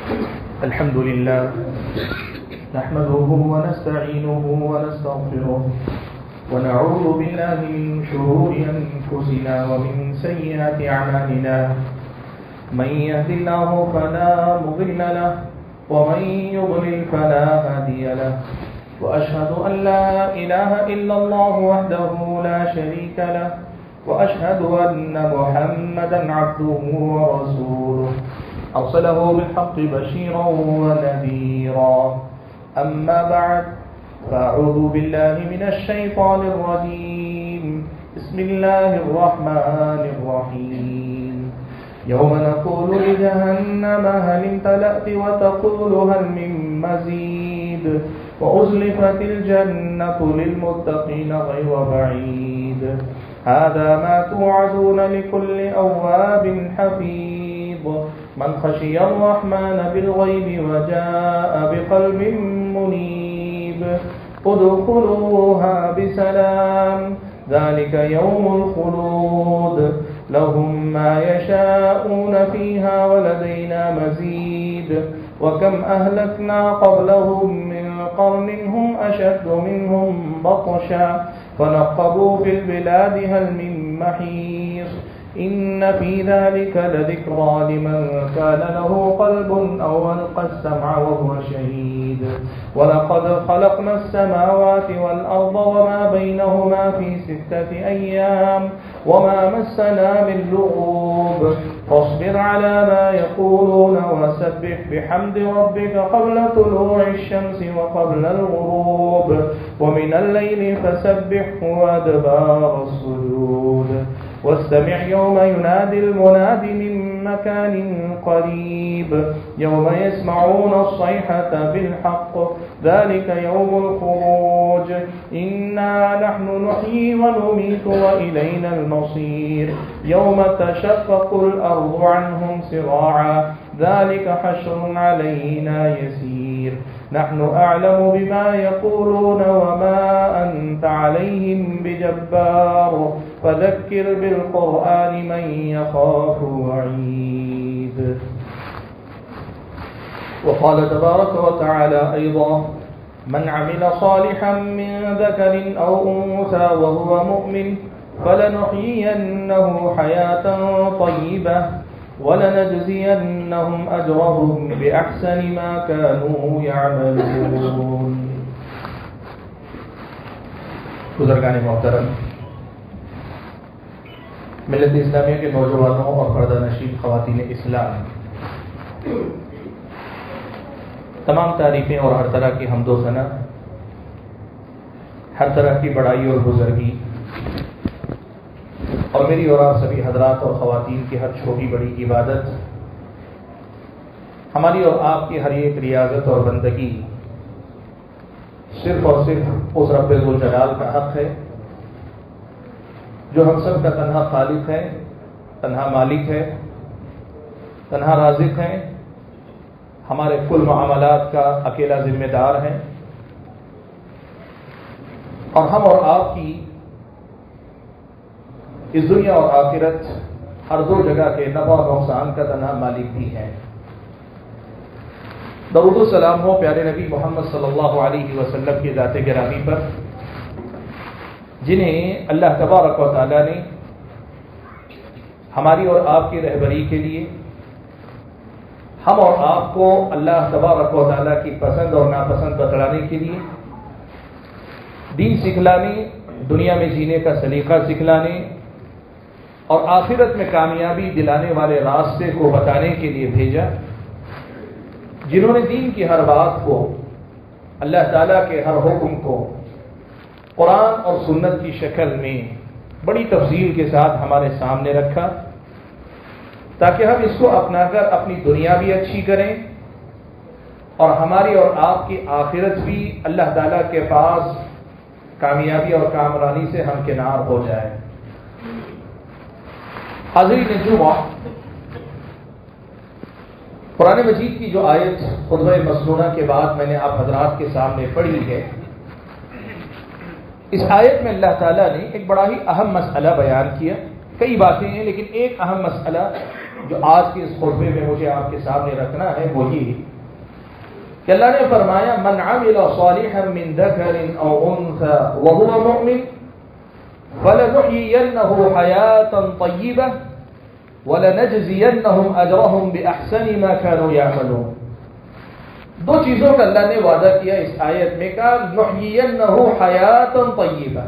الحمد لله نحمده ونستعينه ونستغفره ونعوذ بالله من شرور أنفسنا ومن سيئات أعمالنا من يهد الله فلا مضل له ومن يضلل فلا هادي له وأشهد أن لا إله إلا الله وحده لا شريك له وأشهد أن محمدا عبده ورسوله أرسله بالحق بشيرا ونذيرا أما بعد فأعوذ بالله من الشيطان الرجيم بسم الله الرحمن الرحيم يوم نقول لجهنم هل امتلأت وتقول هل من مزيد وأزلفت الجنة للمتقين غير بعيد هذا ما توعدون لكل أواب حفيظ من خشي الرحمن بالغيب وجاء بقلب منيب ادخلوها بسلام ذلك يوم الخلود لهم ما يشاءون فيها ولدينا مزيد وكم أهلكنا قبلهم من قرن هم أشد منهم بطشا فنقبوا في البلاد هل من محيص إن في ذلك لذكرى لمن كان له قلب أو ألقى السمع وهو شهيد ولقد خلقنا السماوات والأرض وما بينهما في 6 أيام وما مسنا من لغوب فاصبر على ما يقولون وسبح بحمد ربك قبل طلوع الشمس وقبل الغروب ومن الليل فسبحه وأدبار السجود واستمع يوم ينادي المناد من مكان قريب يوم يسمعون الصيحة بالحق ذلك يوم الخروج إنا نحن نحيي ونميت وإلينا المصير يوم تشقق الأرض عنهم سراعا ذلك حشر علينا يسير نحن أعلم بما يقولون وما أنت عليهم بجبار فذكر بالقرآن من يخاف وعيد وقال تبارك وتعالى أيضا من عمل صالحا من ذكر أو أنثى وهو مؤمن فلنحيينه حياة طيبة ولنجزينهم أجرهم بأحسن ما كانوا يعملون. بزرگان محترم، ملت اسلامیہ کے نوجوانوں اور پردہ نشین خواتین اسلام، تمام تعریفیں اور ہر طرح کی حمد و ثنا، ہر طرح کی بڑائی اور بزرگی، اور میری اور آپ سبھی حضرات اور خواتین کی ہر چھوٹی بڑی عبادت، ہماری اور آپ کی ہر ایک ریاضت اور بندگی صرف اور صرف اس رب ذوالجلال کا حق ہے جو ہم سب کا تنہا خالق ہے، تنہا مالک ہے، تنہا رازق ہے، ہمارے کل معاملات کا اکیلا ذمہ دار ہے، اور ہم اور آپ کی اس دنیا اور آخرت ہر دو جگہ کے نفع اور نقصان کا تنہا مالک بھی ہے۔ درود و سلام ہو پیارے نبی محمد صلی اللہ علیہ وسلم کی ذات گرامی پر، جنہیں اللہ تبارک و تعالی نے ہماری اور آپ کی رہبری کے لیے ہم اور آپ کو اللہ تبارک و تعالی کی پسند اور ناپسند بتلانے کے لیے دین سکھلانے، دنیا میں جینے کا سلیقہ سکھلانے اور آخرت میں کامیابی دلانے والے راستے کو بتانے کے لیے بھیجا، جنہوں نے دین کی ہر بات کو، اللہ تعالیٰ کے ہر حکم کو قرآن اور سنت کی شکل میں بڑی تفصیل کے ساتھ ہمارے سامنے رکھا تاکہ ہم اس کو اپنا کر اپنی دنیا بھی اچھی کریں اور ہماری اور آپ کی آخرت بھی اللہ تعالیٰ کے پاس کامیابی اور کامرانی سے ہمکنار ہو جائے۔ حاضرین جمعہ، قرآن مجید کی جو آیت خطبہ مسنونہ کے بعد میں نے آپ حضرات کے سامنے پڑھی ہے، اس آیت میں اللہ تعالیٰ نے ایک بڑا ہی اہم مسئلہ بیان کیا کئی باتیں ہیں، لیکن ایک اہم مسئلہ جو آج کے اس خطبے میں مجھے آپ کے سامنے رکھنا ہے وہ یہ کہ اللہ نے فرمایا من عمل صالحا من ذکر او انثى وهو مؤمن فلنحيينه حياة طیبة ولنجزینهم اجرهم باحسن ما كانوا يعملون. دو چیزوں کا اللہ نے وعدہ کیا اس آیت میں، کہا نحیینہ حیاتا طیبہ،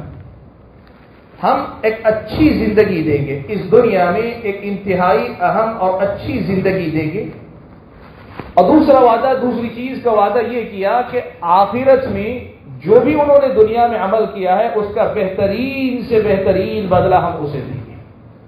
ہم ایک اچھی زندگی دیں گے اس دنیا میں، ایک انتہائی اہم اور اچھی زندگی دیں گے. اور دوسرا وعدہ، دوسری چیز کا وعدہ یہ کیا کہ آخرت میں جو بھی انہوں نے دنیا میں عمل کیا ہے اس کا بہترین سے بہترین بدلہ ہم اسے دیں گے.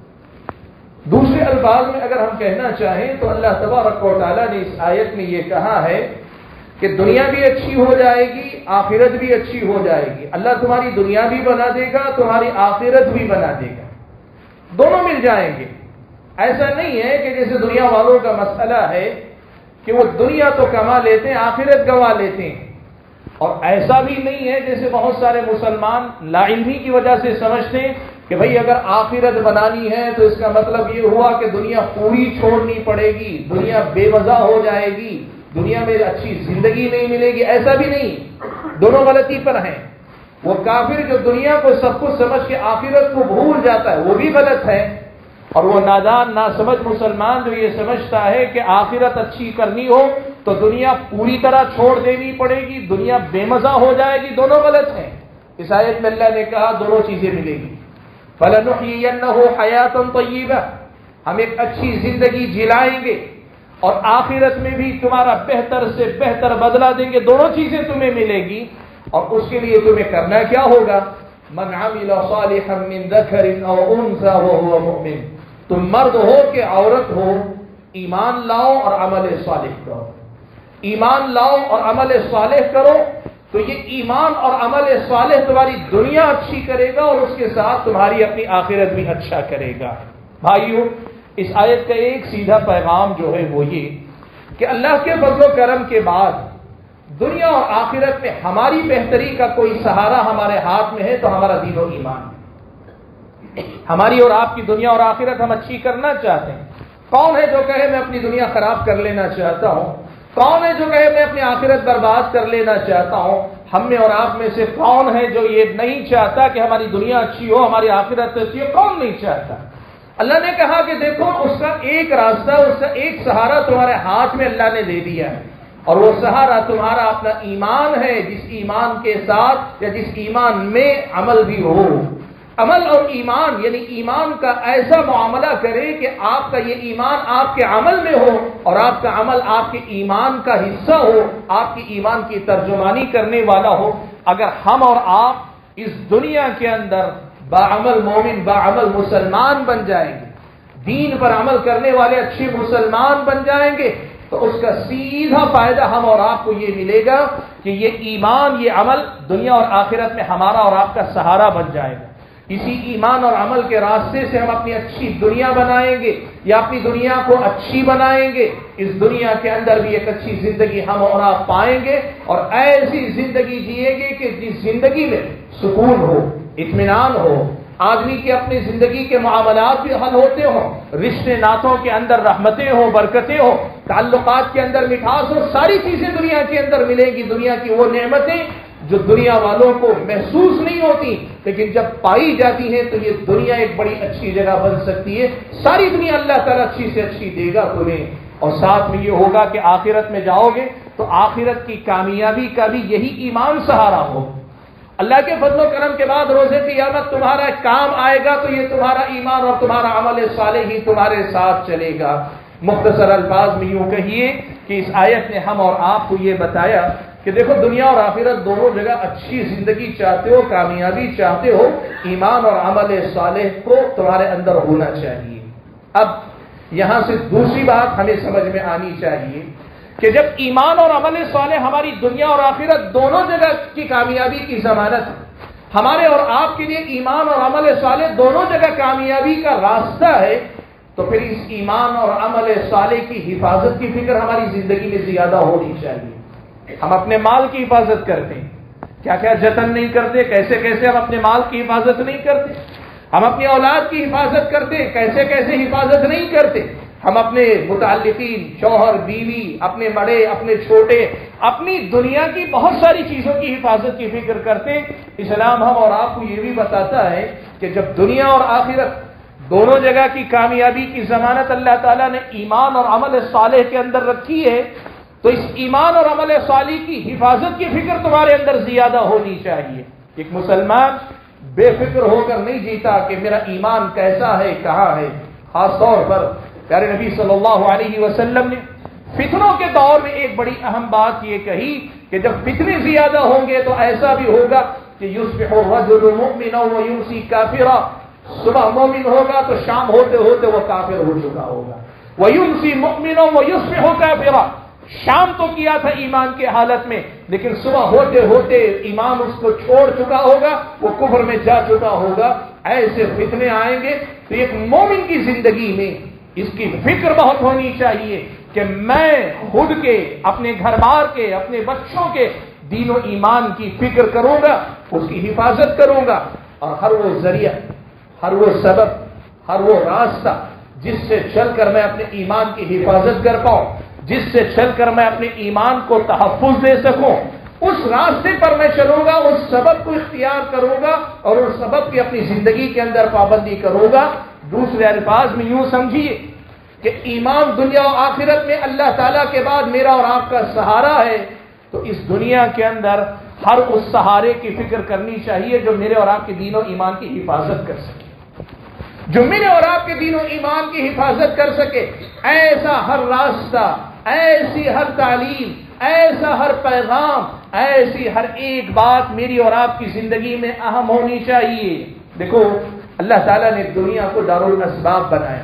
دوسرے الفاظ میں اگر ہم کہنا چاہیں تو اللہ تبارک و تعالیٰ نے اس آیت میں یہ کہا ہے کہ دنیا بھی اچھی ہو جائے گی، آخرت بھی اچھی ہو جائے گی. اللہ تمہاری دنیا بھی بنا دے گا، تمہاری آخرت بھی بنا دے گا، دونوں مل جائیں گے. ایسا نہیں ہے کہ جیسے دنیا والوں کا مسئلہ ہے کہ وہ دنیا تو کما لیتے ہیں، آخرت گوا لیتے ہیں. اور ایسا بھی نہیں ہے جیسے بہت سارے مسلمان لا علمی کی وجہ سے سمجھتے ہیں کہ بھئی اگر آخرت بنانی ہے تو اس کا مطلب یہ ہوا کہ دنیا پوری چھوڑنی پڑے گی، دنیا بے مزہ ہو جائے گی، دنیا میں اچھی زندگی نہیں ملے گی. ایسا بھی نہیں، دونوں غلطی پر ہیں. وہ کافر جو دنیا کو سب کچھ سمجھ کے آخرت کو بھول جاتا ہے وہ بھی غلط ہے، اور وہ نادان ناسمجھ مسلمان جو یہ سمجھتا ہے کہ آخرت اچھی کرنی ہو تو دنیا پوری طرح چھوڑ دینی پڑے گی، دنیا بے مزہ ہو جائے گی، دونوں غلط ہیں. اس آیت میں اللہ نے کہا دونوں چیزیں ملیں گی. فَلَنُحْيِيَنَّهُ حَيَاةً طَيِّبَةً، ہم ایک اچھی زندگی جلائیں گے اور آخرت میں بھی تمہارا بہتر سے بہتر بدلہ دیں گے. دونوں چیزیں تمہیں ملے گی. اور اس کے لیے تمہیں کرنا کیا ہوگا؟ من عمل صالحا من ذکر او انثى وهو مؤمن، تم مرد ہو کہ عورت ہو، ایمان لاؤ اور عمل صالح کرو. ایمان لاؤ اور عمل صالح کرو تو یہ ایمان اور عمل صالح تمہاری دنیا اچھی کرے گا اور اس کے ساتھ تمہاری اپنی آخرت بھی اچھا کرے گا. بھائیو، اس آیت کا ایک سیدھا پیغام جو ہے وہ یہ کہ اللہ کے فضل و کرم کے بعد دنیا اور آخرت میں ہماری بہتری کا کوئی سہارا ہمارے ہاتھ میں ہے تو ہمارا دین و ایمان. ہماری اور آپ کی دنیا اور آخرت ہم اچھی کرنا چاہتے ہیں. کون ہے جو کہے میں اپنی دنیا خراب کر لینا چاہتا ہوں؟ کون ہے جو کہے میں اپنی آخرت برباد کر لینا چاہتا ہوں؟ ہم میں اور آپ میں سے کون ہے جو یہ نہیں چاہتا کہ ہماری دنیا اچھی ہو، ہماری آخرت اچھی ہو؟ کون نہیں چاہتا؟ اللہ نے کہا کہ دیکھو اس کا ایک راستہ، اس کا ایک سہارا تمہارے ہاتھ میں اللہ نے دے دیا ہے، اور وہ سہارا تمہارا اپنا ایمان ہے. جس ایمان کے ساتھ یا جس ایمان میں عمل بھی ہو. عمل اور ایمان یعنی ایمان کا ایسا معاملہ کرے کہ آپ کا یہ ایمان آپ کے عمل میں ہو اور آپ کا عمل آپ کے ایمان کا حصہ ہو، آپ کی ایمان کی ترجمانی کرنے والا ہو. اگر ہم اور آپ اس دنیا کے اندر باعمل مومن، باعمل مسلمان بن جائیں گے، دین پر عمل کرنے والے اچھے مسلمان بن جائیں گے، تو اس کا سیدھا فائدہ ہم اور آپ کو یہ ملے گا کہ یہ ایمان، یہ عمل دنیا اور آخرت میں ہمارا اور آپ کا سہارا بن جائے گا. اسی ایمان اور عمل کے راستے سے ہم اپنی اچھی دنیا بنائیں گے یا اپنی دنیا کو اچھی بنائیں گے. اس دنیا کے اندر بھی ایک اچھی زندگی ہم اور آپ پائیں گے اور ایسی زندگی جیئیں گے کہ جس زندگی میں سکون ہو، اطمینان ہو، آدمی کے اپنی زندگی کے معاملات بھی حل ہوتے ہوں، رشتے ناتوں کے اندر رحمتیں ہوں، برکتیں ہوں، تعلقات کے اندر مٹھاس ہو. ساری چیزیں دنیا کے اندر ملیں گی. دنیا کی وہ نعمتیں جو دنیا والوں کو محسوس نہیں ہوتی لیکن جب پائی جاتی ہیں تو یہ دنیا ایک بڑی اچھی جگہ بن سکتی ہے. ساری دنیا اللہ تعالیٰ اچھی سے اچھی دے گا تمہیں. اور ساتھ میں یہ ہوگا کہ آخرت میں جاؤ گے تو آخرت کی کامیابی کا بھی یہی ایمان سہارا ہو. اللہ کے فضل و کرم کے بعد روزے قیامت تمہارا کام آئے گا تو یہ تمہارا ایمان اور تمہارا عمل صالح ہی تمہارے ساتھ چلے گا. مختصر الفاظ میں یوں کہیے کہ اس آیت نے ہم اور آپ کو یہ بتایا کہ دیکھو دنیا اور آخرت دونوں جگہ اچھی زندگی چاہتے ہو، کامیابی چاہتے ہو، ایمان اور عمل صالح کو تمہارے اندر ہونا چاہیے. اب یہاں سے دوسری بات ہمیں سمجھ میں آنی چاہیے کہ جب ایمان اور عمل صالح ہماری دنیا اور آخرت دونوں جگہ کی کامیابی کی ضمانت ہے، ہمارے اور آپ کے لیے ایمان اور عمل صالح دونوں جگہ کامیابی کا راستہ ہے، تو پھر اس ایمان اور عمل صالح کی حفاظت کی فکر ہماری زندگی میں زیادہ ہونی چاہیے. ہم اپنے مال کی حفاظت کرتے ہیں، کیا کیا جتن نہیں کرتے، کیسے کیسے ہم اپنے مال کی حفاظت نہیں کرتے. ہم اپنی اولاد کی حفاظت کرتے، کیسے کیسے حفاظت نہیں کرتے. ہم اپنے متعلقین، شوہر، بیوی، اپنے بڑے، اپنے چھوٹے، اپنی دنیا کی بہت ساری چیزوں کی حفاظت کی فکر کرتے. اسلام ہم اور آپ کو یہ بھی بتاتا ہے کہ جب دنیا اور آخرت دونوں جگہ کی کامیابی کی ضمانت اللہ تعالیٰ نے ایمان اور عمل صالح کے اندر رکھی ہے، تو اس ایمان اور عمل صالح کی حفاظت کی فکر تمہارے اندر زیادہ ہونی چاہیے. ایک مسلمان بے فکر ہو کر نہیں جیتا کہ میرا ایمان کیسا ہے، کہاں ہے. خاص طور پر پیارے نبی صلی اللہ علیہ وسلم نے فتنوں کے دور میں ایک بڑی اہم بات یہ کہی کہ جب فتنے زیادہ ہوں گے تو ایسا بھی ہوگا کہ یصبح الرجل مؤمنا ویمسی کافرا، صبح مومن ہوگا تو شام ہوتے ہوتے وہ کافر ہو چکا ہوگا. ویمسی مؤمنا ویصبح کافرا، شام تو کیا تھا ایمان کے حالت میں، لیکن صبح ہوتے ہوتے ایمان اس کو چھوڑ چکا ہوگا، وہ کفر میں جا چکا ہوگا. ایسے فتنے آئیں گے تو ایک مومن کی زندگی میں اس کی فکر بہت ہونی چاہیے کہ میں خود کے، اپنے گھر بار کے، اپنے بچوں کے دین و ایمان کی فکر کروں گا، اس کی حفاظت کروں گا، اور ہر وہ ذریعہ، ہر وہ سبب، ہر وہ راستہ جس سے چل کر میں اپنے ایمان کی حفاظت کر پاؤں، جس سے چل کر میں اپنے ایمان کو تحفظ دے سکوں، اس راستے پر میں چلوں گا، اس سبب کو اختیار کروں گا اور اس سبب کی اپنی زندگی کے اندر پابندی کروں گا. دوسرے الفاظ میں یوں سمجھیے کہ ایمان دنیا و آخرت میں اللہ تعالیٰ کے بعد میرا اور آپ کا سہارا ہے، تو اس دنیا کے اندر ہر اس سہارے کی فکر کرنی چاہیے جو میرے اور آپ کے دین و ایمان کی حفاظت کر سکے، جو میرے اور آپ کے دین و ایمان کی حفاظت کر سکے. ایسا ہر راستہ، ایسی ہر تعلیم، ایسا ہر پیغام، ایسی ہر ایک بات میری اور آپ کی زندگی میں اہم ہونی چاہیے. دیکھو اللہ تعالیٰ نے دنیا کو دارالاسباب بنایا.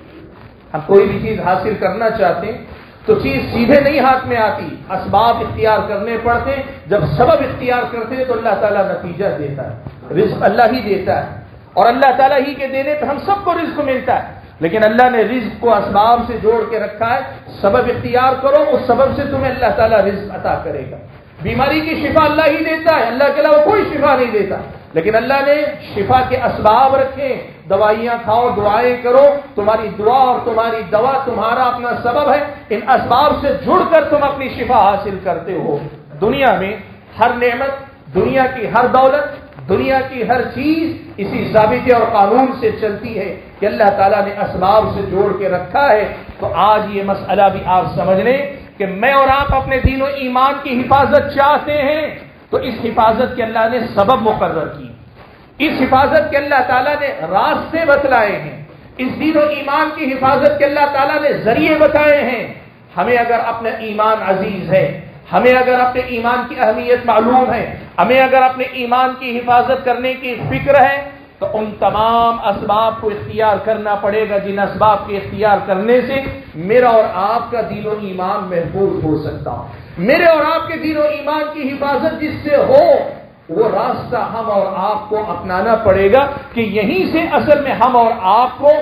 ہم کوئی بھی چیز حاصل کرنا چاہتے ہیں تو چیز سیدھے نہیں ہاتھ میں آتی، اسباب اختیار کرنے پڑتے. جب سبب اختیار کرتے ہیں تو اللہ تعالیٰ نتیجہ دیتا ہے. رزق اللہ ہی دیتا ہے اور اللہ تعالیٰ ہی کے دینے پہ ہم سب کو رزق ملتا ہے، لیکن اللہ نے رزق کو اسباب سے جوڑ کے رکھا ہے. سبب اختیار کرو، اس سبب سے تمہیں اللہ تعالیٰ رزق عطا کرے گا. بیماری کی شفا اللہ ہی دیتا ہے، اللہ کے علاوہ کوئی شفا نہیں دیتا، لیکن اللہ نے شفا کے اسباب رکھے. دوائیاں کھاؤ، دعائیں کرو، تمہاری دعا اور تمہاری دوا تمہارا اپنا سبب ہے. ان اسباب سے جڑ کر تم اپنی شفا حاصل کرتے ہو. دنیا میں ہر نعمت، دنیا کی ہر دولت، دنیا کی ہر چیز اسی ضابطے اور قانون سے چلتی ہے کہ اللہ تعالیٰ نے اسباب سے جوڑ کے رکھا ہے. تو آج یہ مسئلہ بھی آپ سمجھ لیں کہ میں اور آپ اپنے دین و ایمان کی حفاظت چاہتے ہیں تو اس حفاظت کے اللہ نے سبب مقرر کی، اس حفاظت کے اللہ تعالیٰ نے راستے بتلائے ہیں، اس دین و ایمان کی حفاظت کے اللہ تعالیٰ نے ذریعے بتائے ہیں. ہمیں اگر اپنا ایمان عزیز ہے، ہمیں اگر اپنے ایمان کی اہمیت معلوم ہے، ہمیں اگر اپنے ایمان کی حفاظت کرنے کی فکر ہے، تو ان تمام اسباب کو اختیار کرنا پڑے گا جن اسباب کے اختیار کرنے سے میرا اور آپ کا دین و ایمان محفوظ ہو سکتا ہو. میرے اور آپ کے دین و ایمان کی حفاظت جس سے ہو، وہ راستہ ہم اور آپ کو اپنانا پڑے گا کہ یہیں سے اصل میں ہم اور آپ کو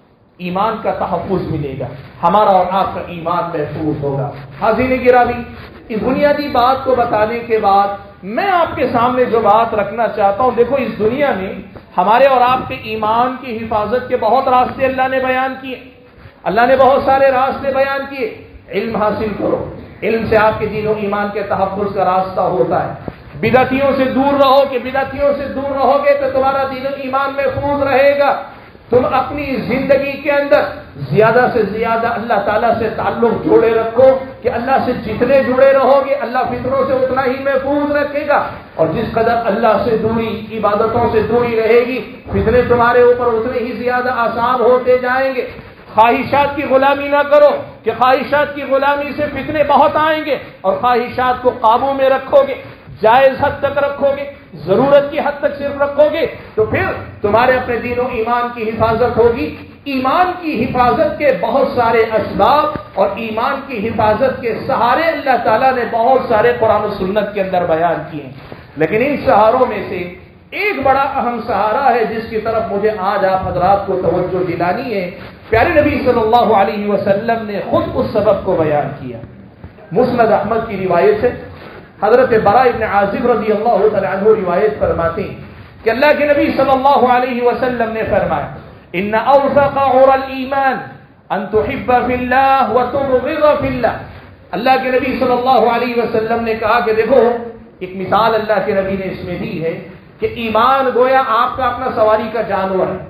ایمان کا تحفظ ملے گا، ہمارا اور آپ کا ایمان محفوظ ہوگا. حاضرین گرامی، اس بنیادی بات کو بتانے کے بعد میں آپ کے سامنے جو بات رکھنا چاہتا ہوں، دیکھو اس دنیا میں ہمارے اور آپ کے ایمان کی حفاظت کے بہت راستے اللہ نے بیان کیے. اللہ نے بہت سارے راستے بیان کیے. علم حاصل کرو، علم سے آپ کے دین و ایمان کے تحفظ کا راستہ ہوتا ہے. بدعتیوں سے دور رہو، کہ بدعتیوں سے دور رہو گے تو تمہارا دین و ایمان محفوظ رہے گا. تم اپنی زندگی کے اندر زیادہ سے زیادہ اللہ تعالیٰ سے تعلق جوڑے رکھو کہ اللہ سے جتنے جڑے رہو گے اللہ فتنوں سے اتنا ہی محفوظ رکھے گا، اور جس قدر اللہ سے دوری، عبادتوں سے دوری رہے گی، فتنے تمہارے اوپر اتنے ہی زیادہ آسان ہوتے جائیں گے. خواہشات کی غلامی نہ کرو کہ خواہشات کی غلامی سے فتنے بہت آئیں گے، اور خواہشات کو قابو میں رکھو گے، جائز حد تک رکھو گے، ضرورت کی حد تک صرف رکھو گے، تو پھر تمہارے اپنے دین و ایمان کی حفاظت ہوگی. ایمان کی حفاظت کے بہت سارے اسباب اور ایمان کی حفاظت کے سہارے اللہ تعالیٰ نے بہت سارے قرآن و سنت کے اندر بیان کیے ہیں، لیکن ان سہاروں میں سے ایک بڑا اہم سہارا ہے جس کی طرف مجھے آج آپ حضرات کو توجہ دلانی ہے. پیارے نبی صلی اللہ علیہ وسلم نے خود اس سبب کو بیان کیا. مسند احمد کی روایت ہے، حضرت براء ابن عازب رضی اللہ تعالی عنہ روایت فرماتے ہیں کہ کہ اللہ کے نبی صلی اللہ علیہ وسلم نے فرمایا ان اوثق عور الایمان ان تحب فی اللہ وتبغض فی اللہ. اللہ کے نبی صلی اللہ علیہ وسلم نے کہا کہ دیکھو ایک مثال اللہ کے نبی نے اس میں دی ہے کہ ایمان گویا آپ کا اپنا سواری کا جانور ہے.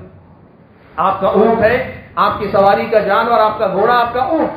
آپ کا اونٹ ہے، آپ کی سواری کا جانور، آپ کا گھوڑا، آپ کا اونٹ.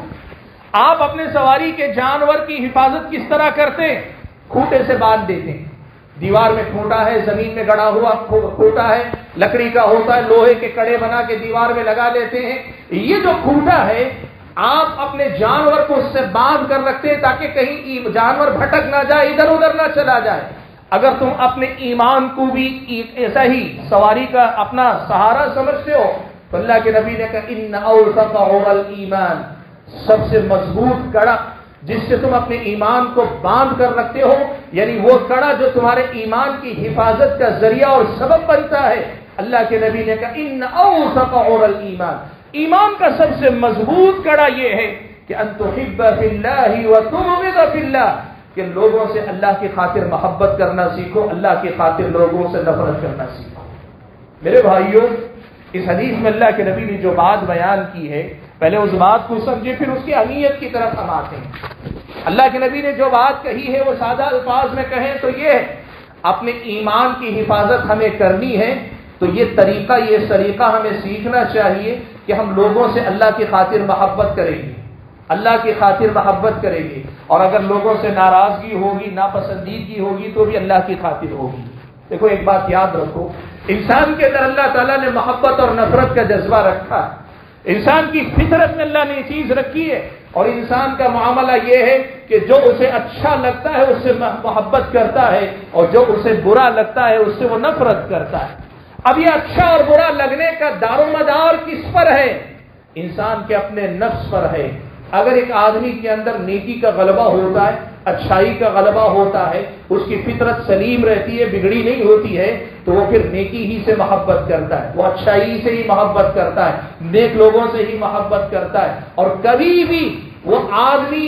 آپ اپنے سواری کے جانور کی حفاظت کس طرح کرتے ہیں؟ کھوٹے سے باندھ دیتے ہیں. دیوار میں کھوٹا ہے، زمین میں گڑا ہوا کھوٹا ہے، لکڑی کا ہوتا ہے، لوہے کے کڑے بنا کے دیوار میں لگا لیتے ہیں. یہ جو کھوٹا ہے آپ اپنے جانور کو اس سے باندھ کر رکھتے ہیں تاکہ کہیں جانور بھٹک نہ جائے، ادھر ادھر نہ چلا جائے. اگر تم اپنے ایمان کو بھی ایسا ہی سواری کا اپنا سہارا سمجھتے ہو تو اللہ کے نبی نے کہا ان اوثق عور الایمان، سب سے مضبوط کڑا جس سے تم اپنے ایمان کو باندھ کر رکھتے ہو، یعنی وہ کڑا جو تمہارے ایمان کی حفاظت کا ذریعہ اور سبب بنتا ہے. اللہ کے نبی نے کہا ان اوثق عور الایمان، ایمان کا سب سے مضبوط کڑا یہ ہے کہ ان تحب فی اللہ وتبغض فی اللہ، کہ لوگوں سے اللہ کی خاطر محبت کرنا سیکھو، اللہ کی خاطر لوگوں سے نفرت کرنا سیکھو. میرے بھائیوں، اس حدیث میں اللہ کے نبی نے جو بات بیان کی ہے، پہلے اس بات کو سمجھے پھر اس کی اہمیت کی طرف ہم آتے ہیں. اللہ کے نبی نے جو بات کہی ہے وہ سادہ الفاظ میں کہیں تو یہ ہے اپنے ایمان کی حفاظت ہمیں کرنی ہے تو یہ طریقہ ہمیں سیکھنا چاہیے کہ ہم لوگوں سے اللہ کی خاطر محبت کریں گے، اللہ کی خاطر محبت کریں گے، اور اگر لوگوں سے ناراضگی ہوگی، ناپسندیدگی ہوگی تو بھی اللہ کی خاطر ہوگی. دیکھو ایک بات یاد رکھو، انسان کے اندر اللہ تعالیٰ نے محبت اور نفرت کا جذبہ رکھا ہے. انسان کی فطرت میں اللہ نے یہ چیز رکھی ہے، اور انسان کا معاملہ یہ ہے کہ جو اسے اچھا لگتا ہے اس سے محبت کرتا ہے، اور جو اسے برا لگتا ہے اس سے وہ نفرت کرتا ہے. اب یہ اچھا اور برا لگنے کا دار و مدار کس پر ہے؟ انسان کے اپنے نفس پر ہے. اگر ایک آدمی کے اندر نیکی کا غلبہ ہوتا ہے، اچھائی کا غلبہ ہوتا ہے، اس کی فطرت سلیم رہتی ہے، بگڑی نہیں ہوتی ہے، تو وہ پھر نیکی ہی سے محبت کرتا ہے، وہ اچھائی سے ہی محبت کرتا ہے، نیک لوگوں سے ہی محبت کرتا ہے. اور کبھی بھی وہ آدمی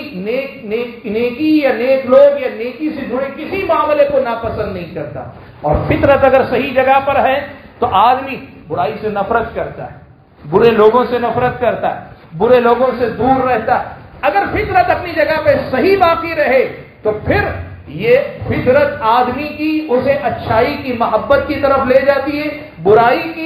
نیکی یا نیک لوگ یا نیکی سے جڑے کسی معاملے کو ناپسند نہیں کرتا. اور فطرت اگر صحیح جگہ پر ہے تو آدمی برائی سے نفرت کرتا ہے، برے لوگوں سے نفرت کرتا ہے، برے لوگوں سے دور رہتا ہے. اگر فطرت اپنی جگہ پہ صحیح باقی رہے تو پھر یہ فطرت آدمی کی اسے اچھائی کی محبت کی طرف لے جاتی ہے، برائی کی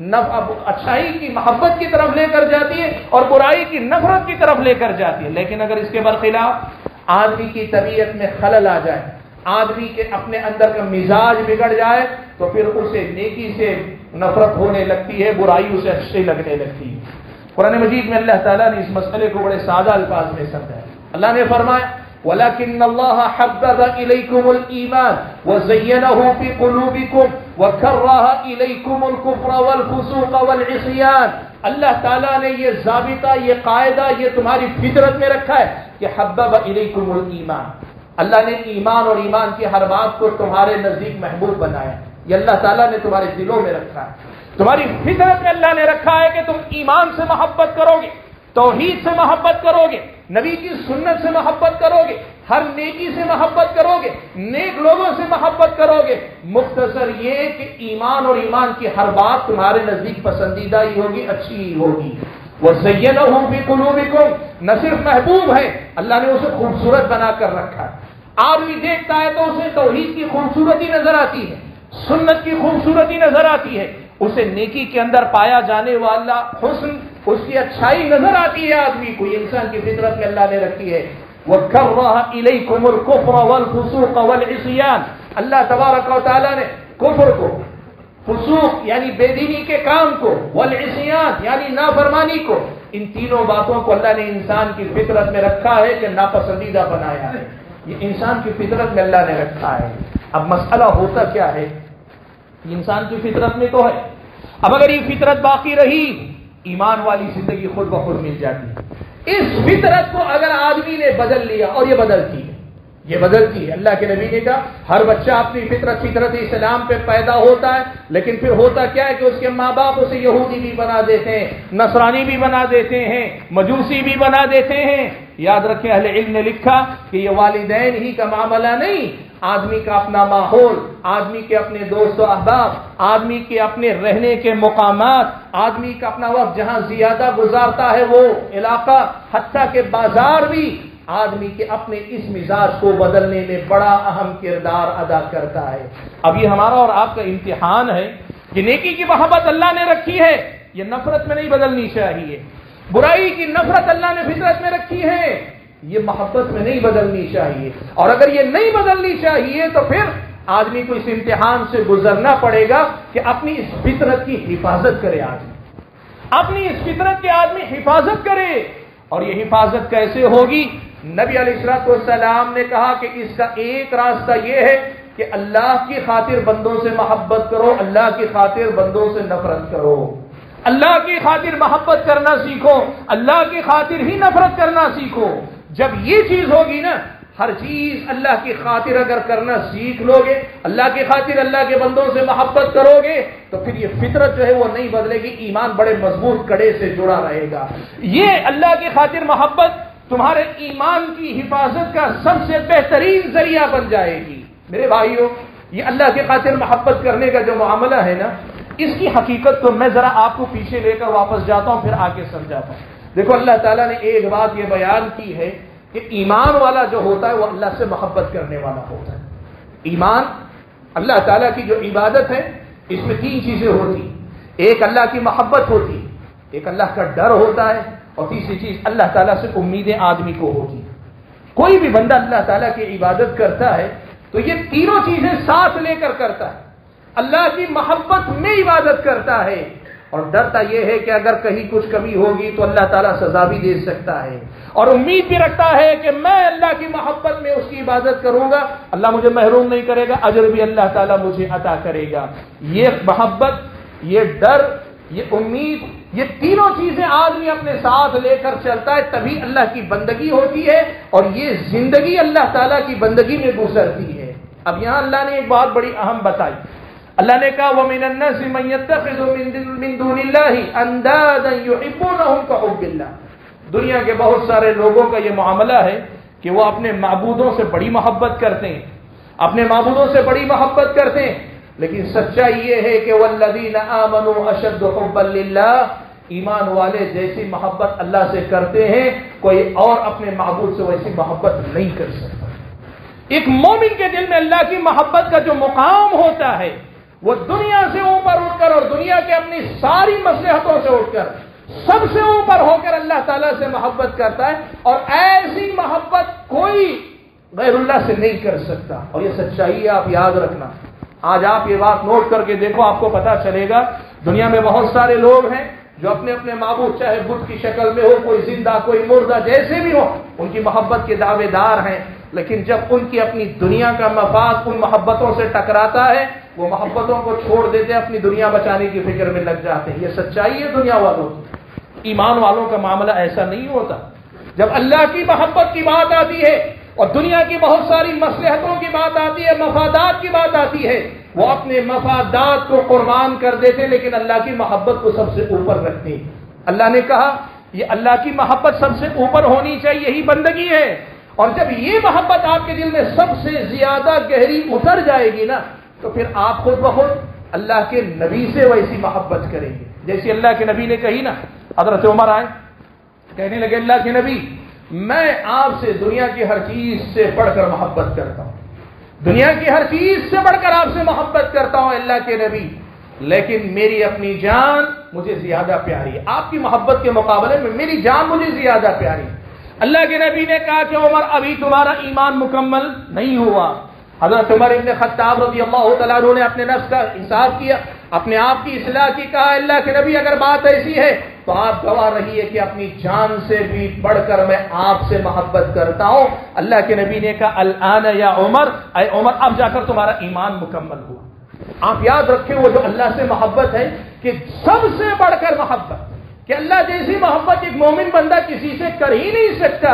اچھائی کی محبت کی طرف لے کر جاتی ہے، اور برائی کی نفرت کی طرف لے کر جاتی ہے. لیکن اگر اس کے برخلاف آدمی کی طبیعت میں خلل آ جائے، آدمی کے اپنے اندر کا مزاج بگڑ جائے تو پھر اسے نیکی سے نفرت ہونے لگتی ہے، برائی اسے اچھی لگنے لگتی ہے. قرآن مجید میں اللہ تعالیٰ نے اس مسئلے کو بڑے سادہ الفاظ میں سمجھایا. اللہ نے فرمایا وَلَكِنَّ اللَّهَ حَبَّبَ إِلَيْكُمُ الْإِيمَانَ وَزَيَّنَهُ فِي قُلُوبِكُمْ وَكَرَّهَ إِلَيْكُمُ الْكُفْرَ وَالْفُسُوقَ وَالْعِصْيَانَ. اللہ تعالیٰ نے یہ ضابطہ، یہ قاعدہ، یہ تمہاری فطرت میں رکھا ہے کہ حَبَّبَ إِلَيْكُمُ الْإِيمَانَ. اللہ نے ایمان اور ایمان کی ہر بات کو تمہارے نزدیک محبوب بنایا. یہ اللہ تعالیٰ نے تمہارے دلوں میں رکھا ہے، تمہاری فطرت میں اللہ نے رکھا ہے کہ تم ایمان سے محبت کرو گے، توحید سے محبت کرو گے، نبی کی سنت سے محبت کرو گے، ہر نیکی سے محبت کرو گے، نیک لوگوں سے محبت کرو گے. مختصر یہ کہ ایمان اور ایمان کی ہر بات تمہارے نزدیک پسندیدہ ہی ہوگی، اچھی ہی ہوگی. وَزَيَّنَهُ فِي قُلُوبِكُمْ، نہ صرف محبوب ہے، اللہ نے اسے خوبصورت بنا کر رکھا ہے. آدمی دیکھتا ہے تو اسے توحید کی خوبصورتی نظر آتی ہے، سنت کی خوبصورتی نظر آتی ہے، اسے نیکی کے اندر پایا جانے والا حسن، اس کی اچھائی نظر آتی ہے آدمی کو. یہ انسان کی فطرت میں اللہ نے رکھی ہے. وَكَرَّهَ إِلَيْكُمُ الْكُفْرَ وَالْفُسُوقَ وَالْعِصْيَانَ. اللہ تبارک و تعالیٰ نے کفر کو، فسوق یعنی بے دینی کے کام کو، والعصیان یعنی نافرمانی کو، ان تینوں باتوں کو اللہ نے انسان کی فطرت میں رکھا ہے کہ ناپسندیدہ بنایا ہے. یہ انسان کی فطرت میں اللہ نے رکھا ہے. اب مسئلہ ہوتا کیا ہے؟ انسان کی فطرت میں تو ہے. اب اگر یہ فطرت باقی رہی ایمان والی زندگی خود بخود مل جاتی ہے. اس فطرت کو اگر آدمی نے بدل لیا، اور یہ بدلتی ہے، یہ بدلتی ہے۔ اللہ کے نبی نے کہا ہر بچہ اپنی فطرت اسلام پہ پیدا ہوتا ہے، لیکن پھر ہوتا کیا ہے کہ اس کے ماں باپ اسے یہودی بھی بنا دیتے ہیں، نصرانی بھی بنا دیتے ہیں، مجوسی بھی بنا دیتے ہیں۔ یاد رکھیں اہل علم نے لکھا کہ یہ والدین ہی کا معاملہ نہیں، آدمی کا اپنا ماحول، آدمی کے اپنے دوست و احباب، آدمی کے اپنے رہنے کے مقامات، آدمی کا اپنا وقت جہاں زیادہ گزارتا ہے وہ علاقہ، حتیٰ کہ بازار بھی آدمی کے اپنے اس مزاج کو بدلنے میں بڑا اہم کردار ادا کرتا ہے۔ اب یہ ہمارا اور آپ کا امتحان ہے کہ نیکی کی محبت اللہ نے رکھی ہے، یہ نفرت میں نہیں بدلنی چاہیے۔ برائی کی نفرت اللہ نے فطرت میں رکھی ہے، یہ محبت میں نہیں بدلنی چاہیے۔ اور اگر یہ نہیں بدلنی چاہیے تو پھر آدمی کو اس امتحان سے گزرنا پڑے گا کہ اپنی اس فطرت کی حفاظت کرے، آدمی اپنی اس فطرت کی آدمی حفاظت کرے۔ اور یہ حفاظت کیسے ہوگی؟ نبی علیہ الصلوۃ والسلام نے کہا کہ اس کا ایک راستہ یہ ہے کہ اللہ کی خاطر بندوں سے محبت کرو، اللہ کی خاطر بندوں سے نفرت کرو، اللہ کی خاطر محبت کرنا سیکھو، اللہ کی خاطر ہی نفرت کرنا سیکھو۔ جب یہ چیز ہوگی نا، ہر چیز اللہ کی خاطر اگر کرنا سیکھ لو گے، اللہ کی خاطر اللہ کے بندوں سے محبت کرو گے، تو پھر یہ فطرت جو ہے وہ نہیں بدلے گی، ایمان بڑے مضبوط کڑے سے جڑا رہے گا۔ یہ اللہ کی خاطر محبت تمہارے ایمان کی حفاظت کا سب سے بہترین ذریعہ بن جائے گی۔ میرے بھائیوں، یہ اللہ کی خاطر محبت کرنے کا جو معاملہ ہے نا، اس کی حقیقت تو میں ذرا آپ کو پیچھے لے کر واپس جاتا ہوں، پھر آگے سمجھاتا ہوں۔ دیکھو اللہ تعالیٰ نے ایک بات یہ بیان کی ہے کہ ایمان والا جو ہوتا ہے وہ اللہ سے محبت کرنے والا ہوتا ہے۔ ایمان، اللہ تعالیٰ کی جو عبادت ہے، اس میں تین چیزیں ہوتی، ایک اللہ کی محبت ہوتی، ایک اللہ کا ڈر ہوتا ہے، اور تیسری چیز اللہ تعالیٰ سے امیدیں آدمی کو ہوتی۔ کوئی بھی بندہ اللہ تعالیٰ کی عبادت کرتا ہے تو یہ تینوں چیزیں ساتھ لے کر کرتا ہے، اللہ کی محبت میں عبادت کرتا ہے، اور ڈرتا یہ ہے کہ اگر کہیں کچھ کمی ہوگی تو اللہ تعالیٰ سزا بھی دے سکتا ہے، اور امید بھی رکھتا ہے کہ میں اللہ کی محبت میں اس کی عبادت کروں گا، اللہ مجھے محروم نہیں کرے گا، اجر بھی اللہ تعالیٰ مجھے عطا کرے گا۔ یہ محبت، یہ ڈر، یہ امید، یہ تینوں چیزیں آدمی اپنے ساتھ لے کر چلتا ہے، تبھی اللہ کی بندگی ہوتی ہے، اور یہ زندگی اللہ تعالیٰ کی بندگی میں گزرتی ہے۔ اب یہاں اللہ نے ایک بات بڑی اہم بتائی، اللہ نے کہا وَمِنَ النَّاسِ مَن يَتَّخِذُ مِن دُونِ اللَّهِ أَندَادًا يُحِبُّونَهُمْ كَحُبِّ اللَّهِ۔ دنیا کے بہت سارے لوگوں کا یہ معاملہ ہے کہ وہ اپنے معبودوں سے بڑی محبت کرتے ہیں، اپنے معبودوں سے بڑی محبت کرتے ہیں، لیکن سچائی یہ ہے کہ وَالَّذِينَ آمَنُوا أَشَدُّ حُبًّا لِلَّهِ، ایمان والے جیسی محبت اللہ سے کرتے ہیں کوئی اور اپنے معبود سے ویسی محبت نہیں کر سکتا۔ ایک مومن کے دل میں اللہ کی محبت کا جو مقام ہوتا ہے وہ دنیا سے اوپر اٹھ کر اور دنیا کے اپنی ساری مصلحتوں سے اٹھ کر سب سے اوپر ہو کر اللہ تعالیٰ سے محبت کرتا ہے، اور ایسی محبت کوئی غیر اللہ سے نہیں کر سکتا۔ اور یہ سچائی ہے، آپ یاد رکھنا۔ آج آپ یہ بات نوٹ کر کے دیکھو، آپ کو پتا چلے گا دنیا میں بہت سارے لوگ ہیں جو اپنے اپنے معبود، چاہے بت کی شکل میں ہو، کوئی زندہ کوئی مردہ، جیسے بھی ہو، ان کی محبت کے دعوے دار ہیں، لیکن جب ان کی اپنی دنیا کا مفاد ان محبتوں سے ٹکراتا ہے، وہ محبتوں کو چھوڑ دیتے ہیں، اپنی دنیا بچانے کی فکر میں لگ جاتے ہیں۔ یہ سچائی ہے دنیا والوں کی۔ ایمان والوں کا معاملہ ایسا نہیں ہوتا۔ جب اللہ کی محبت کی بات آتی ہے اور دنیا کی بہت ساری مصلحتوں کی بات آتی ہے، مفادات کی بات آتی ہے، وہ اپنے مفادات کو قربان کر دیتے، لیکن اللہ کی محبت کو سب سے اوپر رکھتے ہیں۔ اللہ نے کہا یہ اللہ کی محبت سب سے اوپر ہونی چاہیے، یہی بندگی ہے۔ اور جب یہ محبت آپ کے دل میں سب سے زیادہ گہری اتر جائے گی نا، تو پھر آپ خود بخود اللہ کے نبی سے ویسی محبت کریں گے جیسی اللہ کے نبی نے کہی نا۔ حضرت عمر آئے، کہنے لگے اللہ کے نبی، میں آپ سے دنیا کی ہر چیز سے بڑھ کر محبت کرتا ہوں، دنیا کی ہر چیز سے بڑھ کر آپ سے محبت کرتا ہوں اللہ کے نبی، لیکن میری اپنی جان مجھے زیادہ پیاری ہے، آپ کی محبت کے مقابلے میں میری جان مجھے زیادہ پیاری ہے۔ اللہ کے نبی نے کہا کہ عمر ابھی تمہارا ایمان مکمل نہیں ہوا۔ حضرت عمر ابن خطاب رضی اللہ تعالیٰ عنہ نے اپنے نفس کا حساب کیا، اپنے آپ کی اصلاح کی، کہا اللہ کے نبی اگر بات ایسی ہے تو آپ گواہ رہیے کہ اپنی جان سے بھی بڑھ کر میں آپ سے محبت کرتا ہوں۔ اللہ کے نبی نے کہا الآن یا عمر، اے عمر اب جا کر تمہارا ایمان مکمل ہوا۔ آپ یاد رکھیں وہ جو اللہ سے محبت ہے کہ سب سے بڑھ کر محبت، کہ اللہ جیسی محبت ایک مومن بندہ کسی سے کر ہی نہیں سکتا۔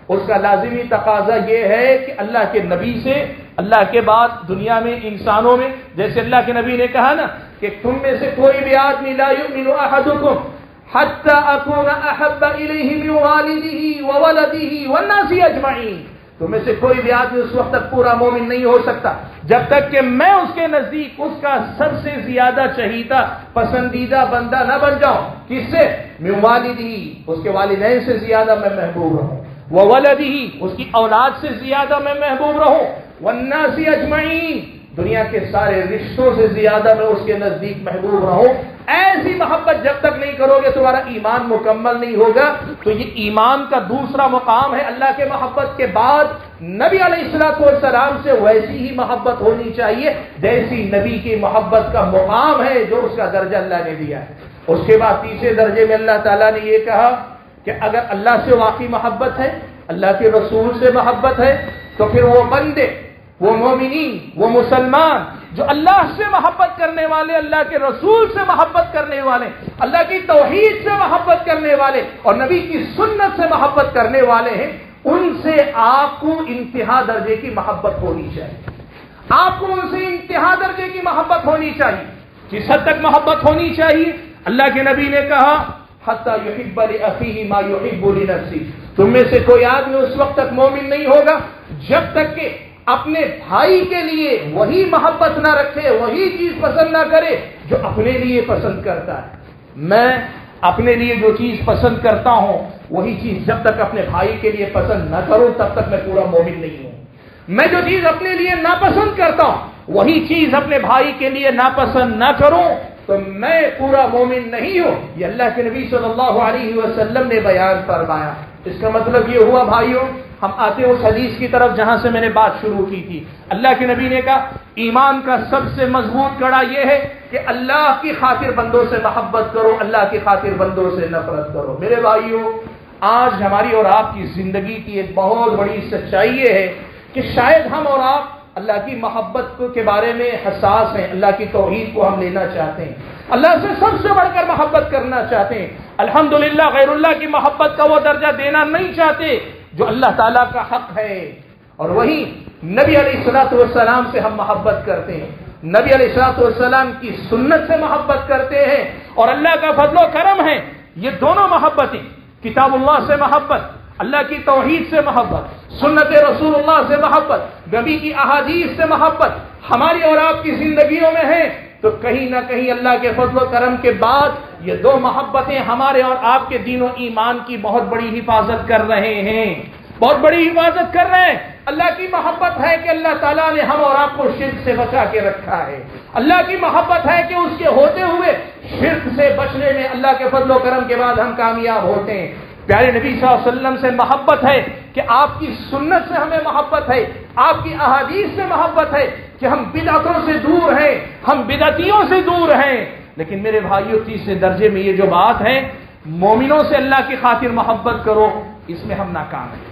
اس کا لازمی تقاضا یہ ہے کہ اللہ کے نبی سے، اللہ کے بعد دنیا میں انسانوں میں، جیسے اللہ کے نبی نے کہا نا کہ تم میں سے کوئی بھی آدمی لا یؤمن احدکم حتی اکون احب الیہ من والدہ وولدہ والناس اجمعین، تم میں سے کوئی بھی آدمی اس وقت تک پورا مومن نہیں ہو سکتا جب تک کہ میں اس کے نزدیک اس کا سب سے زیادہ چہیتا پسندیدہ بندہ نہ بن جاؤں۔ کس سے؟ من والدہ، اس کے والدین سے زیادہ میں محبوب رہوں، وولدہ، اس کی اولاد سے زیادہ میں محبوب رہوں، والناس اجمعین، دنیا کے سارے رشتوں سے زیادہ میں اس کے نزدیک محبوب رہوں۔ ایسی محبت جب تک نہیں کرو گے تمہارا ایمان مکمل نہیں ہوگا۔ تو یہ ایمان کا دوسرا مقام ہے، اللہ کے محبت کے بعد نبی علیہ الصلوۃ والسلام سے ویسی ہی محبت ہونی چاہیے جیسی نبی کی محبت کا مقام ہے، جو اس کا درجہ اللہ نے دیا ہے۔ اس کے بعد تیسرے درجے میں اللہ تعالیٰ نے یہ کہا کہ اگر اللہ سے واقعی محبت ہے، اللہ کے رسول سے محبت ہے، تو پھر وہ بندے، وہ مومنین، وہ مسلمان جو اللہ سے محبت کرنے والے، اللہ کے رسول سے محبت کرنے والے، اللہ کی توحید سے محبت کرنے والے اور نبی کی سنت سے محبت کرنے والے ہیں، ان سے آپ کو انتہا درجے کی محبت ہونی چاہیے۔ آپ کو ان سے انتہا درجے کی محبت ہونی چاہیے۔ کس حد تک محبت ہونی چاہیے؟ اللہ کے نبی نے کہا حتی یحب لأخیہ ما یحب لنفسہ، تم میں سے کوئی آدمی اس وقت تک مومن نہیں ہوگا جب تک کہ اپنے بھائی کے لیے وہی محبت نہ رکھے، وہی چیز پسند نہ کرے جو اپنے لیے پسند کرتا ہے۔ میں اپنے لیے جو چیز پسند کرتا ہوں وہی چیز جب تک اپنے بھائی کے لیے پسند نہ کروں تب تک میں پورا مومن نہیں ہوں۔ میں جو چیز اپنے لیے ناپسند کرتا ہوں وہی چیز اپنے بھائی کے لیے ناپسند نہ کروں تو میں پورا مومن نہیں ہوں۔ یہ اللہ کے نبی صلی اللہ علیہ وسلم نے بیان فرمایا۔ اس کا مطلب یہ ہوا بھائیوں، ہم آتے ہیں اس حدیث کی طرف جہاں سے میں نے بات شروع کی تھی۔ اللہ کے نبی نے کہا ایمان کا سب سے مضبوط کڑا یہ ہے کہ اللہ کی خاطر بندوں سے محبت کرو، اللہ کی خاطر بندوں سے نفرت کرو۔ میرے بھائیوں، آج ہماری اور آپ کی زندگی کی ایک بہت بڑی سچائی یہ ہے کہ شاید ہم اور آپ اللہ کی محبت کے بارے میں حساس ہیں، اللہ کی توحید کو ہم لینا چاہتے ہیں، اللہ سے سب سے بڑھ کر محبت کرنا چاہتے ہیں، الحمدللہ غیر اللہ کی محبت کا وہ درجہ دینا نہیں چاہتے جو اللہ تعالیٰ کا حق ہے، اور وہی نبی علیہ الصلوۃ والسلام سے ہم محبت کرتے ہیں، نبی علیہ الصلوۃ والسلام کی سنت سے محبت کرتے ہیں، اور اللہ کا فضل و کرم ہے یہ دونوں محبتیں، کتاب اللہ سے محبت، اللہ کی توحید سے محبت، سنت رسول اللہ سے محبت، نبی کی احادیث سے محبت ہماری اور آپ کی زندگیوں میں ہے، تو کہیں نہ کہیں اللہ کے فضل و کرم کے بعد یہ دو محبتیں ہمارے اور آپ کے دین و ایمان کی بہت بڑی حفاظت کر رہے ہیں، بہت بڑی حفاظت کر رہے ہیں۔ اللہ کی محبت ہے کہ اللہ تعالیٰ نے ہم اور آپ کو شرک سے بچا کے رکھا ہے، اللہ کی محبت ہے کہ اس کے ہوتے ہوئے شرک سے بچنے میں اللہ کے فضل و کرم کے بعد ہم کامیاب ہوتے ہیں۔ پیارے نبی صلی اللہ علیہ وسلم سے محبت ہے کہ آپ کی سنت سے ہمیں محبت ہے، آپ کی احادیث سے محبت ہے کہ ہم بدعتوں سے دور ہیں، ہم بدعتیوں سے دور ہیں۔ لیکن میرے بھائیوں، تیسرے درجے میں یہ جو بات ہے مومنوں سے اللہ کی خاطر محبت کرو، اس میں ہم ناکام ہیں،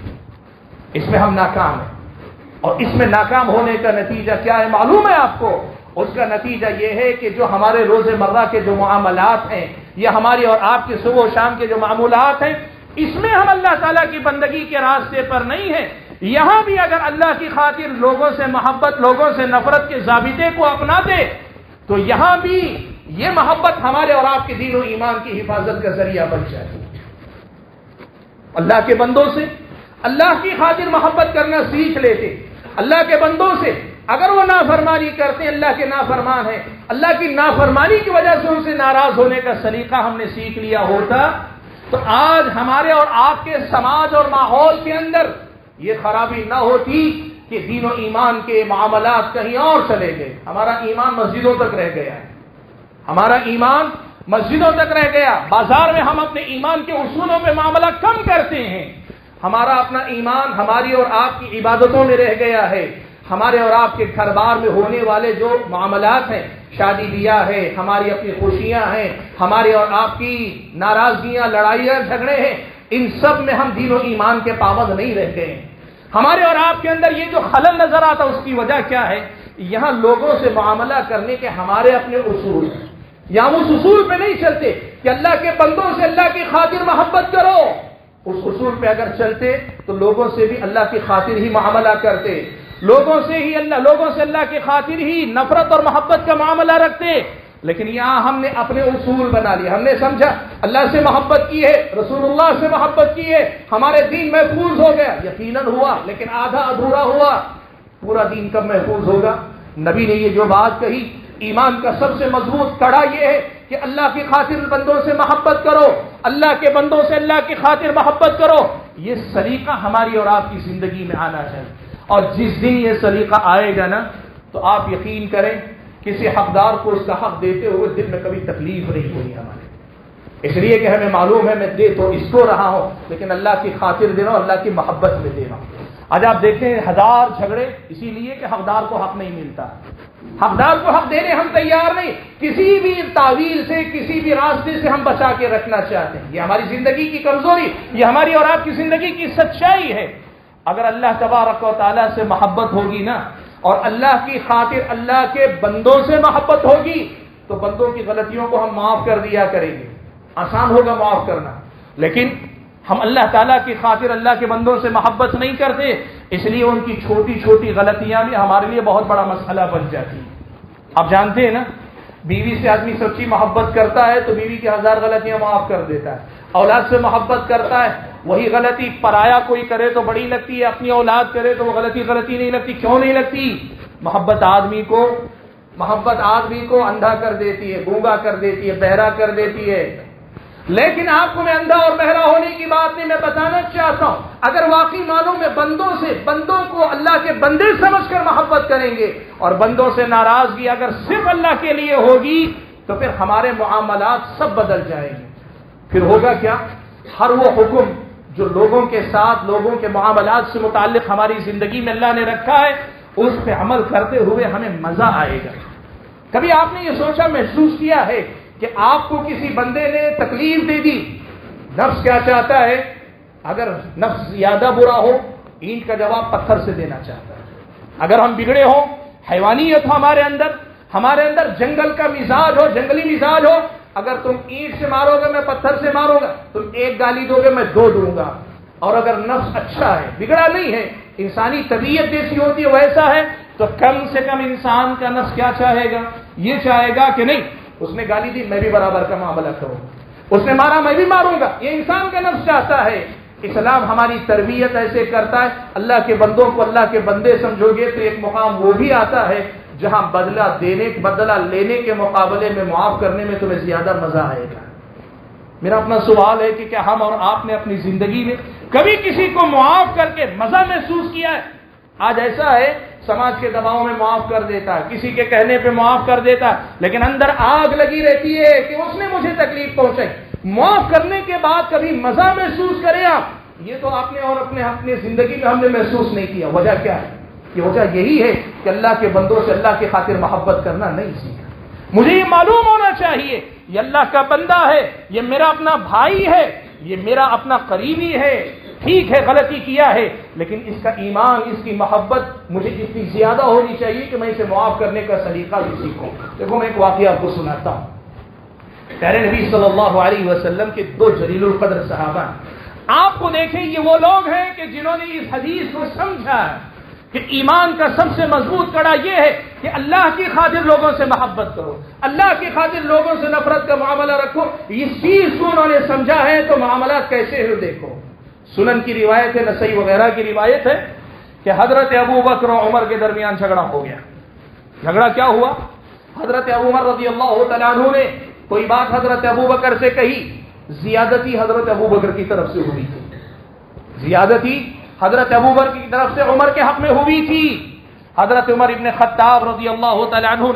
اس میں ہم ناکام ہیں، اور اس میں ناکام ہونے کا نتیجہ کیا ہے معلوم ہے آپ کو؟ اس کا نتیجہ یہ ہے کہ جو ہمارے روز مرہ کے جو معاملات ہیں یا ہماری اور آپ کے صبح و شام کے جو معمولات ہیں، اس میں ہم اللہ تعالیٰ کی بندگی کے راستے پر نہیں ہیں۔ یہاں بھی اگر اللہ کی خاطر لوگوں سے محبت، لوگوں سے نفرت کے ضابطے کو اپنا دے تو یہاں بھی یہ محبت ہمارے اور آپ کے دین و ایمان کی حفاظت کا ذریعہ بن جائے۔ اللہ کے بندوں سے اللہ کی خاطر محبت کرنا سیکھ لیتے، اللہ کے بندوں سے اگر وہ نافرمانی کرتے ہیں، اللہ کے نافرمان ہیں، اللہ کی نافرمانی کی وجہ سے ان سے ناراض ہونے کا سلیقہ ہم نے سیکھ لیا ہوتا تو آج ہمارے اور آپ کے سماج اور ماحول کے اندر یہ خرابی نہ ہوتی کہ دین و ایمان کے معاملات کہیں اور چلے گئے۔ ہمارا ایمان مسجدوں تک رہ گیا ہے، ہمارا ایمان مسجدوں تک رہ گیا، بازار میں ہم اپنے ایمان کے اصولوں پہ معاملہ کم کرتے ہیں، ہمارا اپنا ایمان ہماری اور آپ کی عبادتوں میں رہ گیا ہے، ہمارے اور آپ کے گھر بار میں ہونے والے جو معاملات ہیں، شادی بیاہ ہے، ہماری اپنی خوشیاں ہیں، ہمارے اور آپ کی ناراضگیاں، لڑائیاں، جھگڑے ہیں، ان سب میں ہم دین و ایمان کے پابند نہیں رہ گئے ہیں۔ ہمارے اور آپ کے اندر یہ جو خلل نظر آتا اس کی وجہ کیا ہے؟ یہاں لوگوں سے معاملہ کرنے کے ہمارے اپنے اصول ہیں، یا ہم اس اصول پہ نہیں چلتے کہ اللہ کے بندوں سے اللہ کی خاطر محبت کرو، اس اصول پہ اگر چلتے تو لوگوں سے بھی اللہ کی خاطر ہی معاملہ کرتے، لوگوں سے اللہ کی خاطر ہی نفرت اور محبت کا معاملہ رکھتے. لیکن یہاں ہم نے اپنے اصول بنا لیے، ہم نے سمجھا اللہ سے محبت کی ہے، رسول اللہ سے محبت کی ہے، ہمارے دین محفوظ ہو گیا. یقیناً ہوا، لیکن آدھا ادھورا ہوا. پورا دین کب محفوظ ہوگا؟ نبی نے یہ جو بات کہی، ایمان کا سب سے مضبوط کڑا یہ ہے کہ اللہ کی خاطر بندوں سے محبت کرو، اللہ کے بندوں سے اللہ کی خاطر محبت کرو. یہ سلیقہ ہماری اور آپ کی زندگی میں آنا چاہیے. اور جس دن یہ سلیقہ آئے گا نا، تو آپ یقین کریں کسی حقدار کو اس کا حق دیتے ہوئے دل میں کبھی تکلیف نہیں ہوئی ہمارے، اس لیے کہ ہمیں معلوم ہے میں دے تو اس کو رہا ہوں، لیکن اللہ کی خاطر دے رہا ہوں، اللہ کی محبت میں دے رہا ہوں. آج آپ دیکھتے ہیں ہزار جھگڑے اسی لیے کہ حقدار کو حق نہیں ملتا. حقدار کو حق دینے ہم تیار نہیں، کسی بھی تعویل سے، کسی بھی راستے سے ہم بچا کے رکھنا چاہتے ہیں. یہ ہماری زندگی کی کمزوری، یہ ہماری اور آپ کی زندگی کی سچائی ہے. اگر اللہ تبارک و تعالیٰ سے محبت ہوگی نا، اور اللہ کی خاطر اللہ کے بندوں سے محبت ہوگی، تو بندوں کی غلطیوں کو ہم معاف کر دیا کریں گے. آسان ہوگا معاف کرنا. لیکن ہم اللہ تعالیٰ کی خاطر اللہ کے بندوں سے محبت نہیں کرتے، اس لیے ان کی چھوٹی چھوٹی غلطیاں بھی ہمارے لیے بہت بڑا مسئلہ بن جاتی ہیں. آپ جانتے ہیں نا، بیوی سے آدمی سچی محبت کرتا ہے تو بیوی کی 1000 غلطیاں معاف کر دیتا ہے. اولاد سے محبت کرتا ہے، وہی غلطی پرایا کوئی کرے تو بڑی لگتی ہے، اپنی اولاد کرے تو وہ غلطی نہیں لگتی. کیوں نہیں لگتی؟ محبت آدمی کو اندھا کر دیتی ہے، گونگا کر دیتی ہے، بہرا کر دیتی ہے. لیکن آپ کو میں اندھا اور بہرا ہونے کی بات نہیں، میں بتانا چاہتا ہوں، اگر واقعی معلوم ہے بندوں کو اللہ کے بندے سمجھ کر محبت کریں گے، اور بندوں سے ناراضگی اگر صرف اللہ کے لیے ہوگی، تو پھر ہمارے معاملات سب بدل جائیں گے. پھر ہوگا کیا؟ ہر وہ حکم جو لوگوں کے ساتھ، لوگوں کے معاملات سے متعلق ہماری زندگی میں اللہ نے رکھا ہے، اس پہ عمل کرتے ہوئے ہمیں مزہ آئے گا. کبھی آپ نے یہ سوچا، محسوس کیا ہے کہ آپ کو کسی بندے نے تکلیف دے دی، نفس کیا چاہتا ہے؟ اگر نفس زیادہ برا ہو، اینٹ کا جواب پتھر سے دینا چاہتا ہے. اگر ہم بگڑے ہوں، حیوانیت ہو ہمارے اندر جنگل کا مزاج ہو، جنگلی مزاج ہو، اگر تم اینٹ سے مارو گے میں پتھر سے ماروں گا، تم ایک گالی دو گے میں 2 دوں گا. اور اگر نفس اچھا ہے، بگڑا نہیں ہے، انسانی طبیعت جیسی ہوتی ہے ویسا ہے، تو کم سے کم انسان کا نفس کیا چاہے گا؟ یہ چاہے گا کہ نہیں، اس نے گالی دی میں بھی برابر کا معاملہ کروں، اس نے مارا میں بھی ماروں گا. یہ انسان کا نفس چاہتا ہے. اسلام ہماری تربیت ایسے کرتا ہے، اللہ کے بندوں کو اللہ کے بندے سمجھو گے تو ایک مقام وہ بھی آتا ہے جہاں بدلہ لینے کے مقابلے میں معاف کرنے میں تمہیں زیادہ مزہ آئے گا. میرا اپنا سوال ہے کہ کیا ہم اور آپ نے اپنی زندگی میں کبھی کسی کو معاف کر کے مزہ محسوس کیا ہے؟ آج ایسا ہے، سماج کے دباؤ میں معاف کر دیتا ہے، کسی کے کہنے پہ معاف کر دیتا ہے، لیکن اندر آگ لگی رہتی ہے کہ اس نے مجھے تکلیف پہنچائی. معاف کرنے کے بعد کبھی مزہ محسوس کریں آپ؟ یہ تو آپ نے اور اپنے زندگی میں ہم نے محسوس نہیں کیا. وجہ کیا ہے؟ یہ وجہ یہی ہے کہ اللہ کے بندوں سے اللہ کی خاطر محبت کرنا نہیں سیکھا. مجھے یہ معلوم ہونا چاہیے یہ اللہ کا بندہ ہے، یہ میرا اپنا بھائی ہے، یہ میرا اپنا قریبی ہے. ٹھیک ہے غلطی کیا ہے، لیکن اس کا ایمان، اس کی محبت مجھے اتنی زیادہ ہونی چاہیے کہ میں اسے معاف کرنے کا سلیقہ بھی سیکھوں. دیکھو میں ایک واقعہ آپ کو سناتا ہوں. پیارے نبی صلی اللہ علیہ وسلم کے 2 جلیل القدر صحابہ، آپ کو دیکھیں یہ وہ لوگ ہیں کہ جنہوں نے اس حدیث کو سمجھا کہ ایمان کا سب سے مضبوط کڑا یہ ہے کہ اللہ کی خاطر لوگوں سے محبت کرو، اللہ کی خاطر لوگوں سے نفرت کا معاملہ رکھو. اس چیز کو انہوں نے سمجھا ہے تو معاملات کیسے ہیں دیکھو. سنن کی روایت ہے، نسائی وغیرہ کی روایت ہے کہ حضرت ابو بکر و عمر کے درمیان جھگڑا ہو گیا. جھگڑا کیا ہوا؟ حضرت ابو عمر رضی اللہ تعالیٰ عنہ نے کوئی بات حضرت ابو بکر سے کہی، زیادتی حضرت ابو بکر کی طرف سے ہوئی تھی، زیادتی حضرت ابو بکر کی طرف سے عمر کے حق میں ہوئی تھی. حضرت عمر ابن خطاب رضی اللہ تعالیٰ عنہ نے